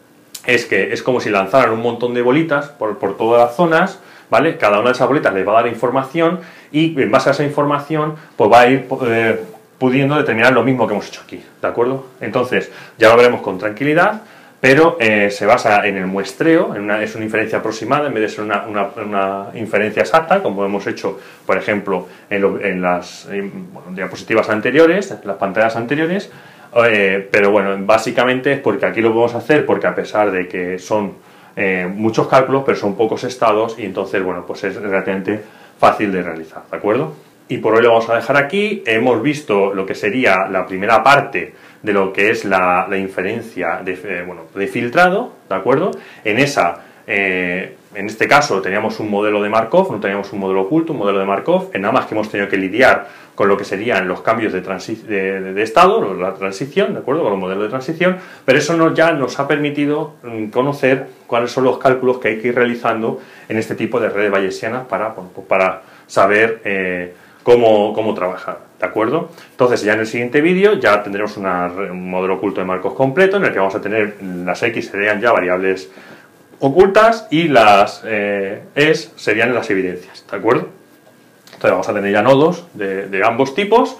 es que es como si lanzaran un montón de bolitas por, por todas las zonas, ¿vale? Cada una de esas bolitas les va a dar información y en base a esa información pues va a ir eh, pudiendo determinar lo mismo que hemos hecho aquí, ¿de acuerdo? Entonces ya lo veremos con tranquilidad, pero eh, se basa en el muestreo, en una, es una inferencia aproximada en vez de ser una, una, una inferencia exacta, como hemos hecho, por ejemplo, en, lo, en las en, bueno, diapositivas anteriores, en las pantallas anteriores, eh, pero bueno, básicamente es porque aquí lo podemos hacer porque a pesar de que son eh, muchos cálculos, pero son pocos estados y entonces, bueno, pues es relativamente fácil de realizar, ¿de acuerdo? Y por hoy lo vamos a dejar aquí. Hemos visto lo que sería la primera parte de lo que es la, la inferencia de, eh, bueno, de filtrado, ¿de acuerdo? En esa, eh, en este caso teníamos un modelo de Markov, no teníamos un modelo oculto, un modelo de Markov, en nada más que hemos tenido que lidiar con lo que serían los cambios de, de, de, de estado, la transición, ¿de acuerdo? Con los modelos de transición, pero eso nos, ya nos ha permitido conocer cuáles son los cálculos que hay que ir realizando en este tipo de redes bayesianas para, bueno, pues para saber eh, Cómo, cómo trabajar, ¿de acuerdo? Entonces ya en el siguiente vídeo ya tendremos una, un modelo oculto de Markov completo en el que vamos a tener las X serían ya variables ocultas y las eh, es serían las evidencias, ¿de acuerdo? Entonces vamos a tener ya nodos de, de ambos tipos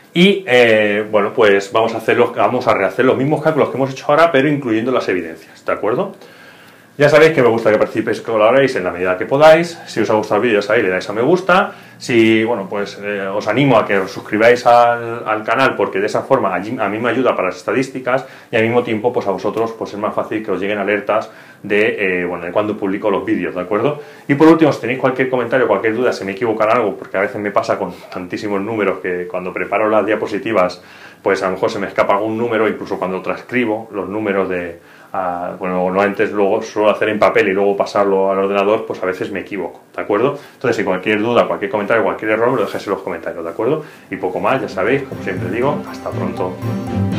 y eh, bueno, pues vamos a, hacer los, vamos a rehacer los mismos cálculos que hemos hecho ahora pero incluyendo las evidencias, ¿de acuerdo? Ya sabéis que me gusta que participéis y colaboréis en la medida que podáis. Si os ha gustado el vídeo, sabéis, le dais a me gusta. Si, bueno, pues eh, os animo a que os suscribáis al, al canal porque de esa forma allí, a mí me ayuda para las estadísticas y al mismo tiempo pues a vosotros pues es más fácil que os lleguen alertas de, eh, bueno, de cuando publico los vídeos, ¿de acuerdo? Y por último, si tenéis cualquier comentario, cualquier duda, si me equivoco en algo, porque a veces me pasa con tantísimos números que cuando preparo las diapositivas pues a lo mejor se me escapa algún número, incluso cuando transcribo los números de... Uh, bueno, no antes luego suelo hacer en papel y luego pasarlo al ordenador, pues a veces me equivoco, ¿de acuerdo? Entonces, si cualquier duda, cualquier comentario, cualquier error, me lo dejáis en los comentarios, ¿de acuerdo? Y poco más, ya sabéis, como siempre digo, hasta pronto.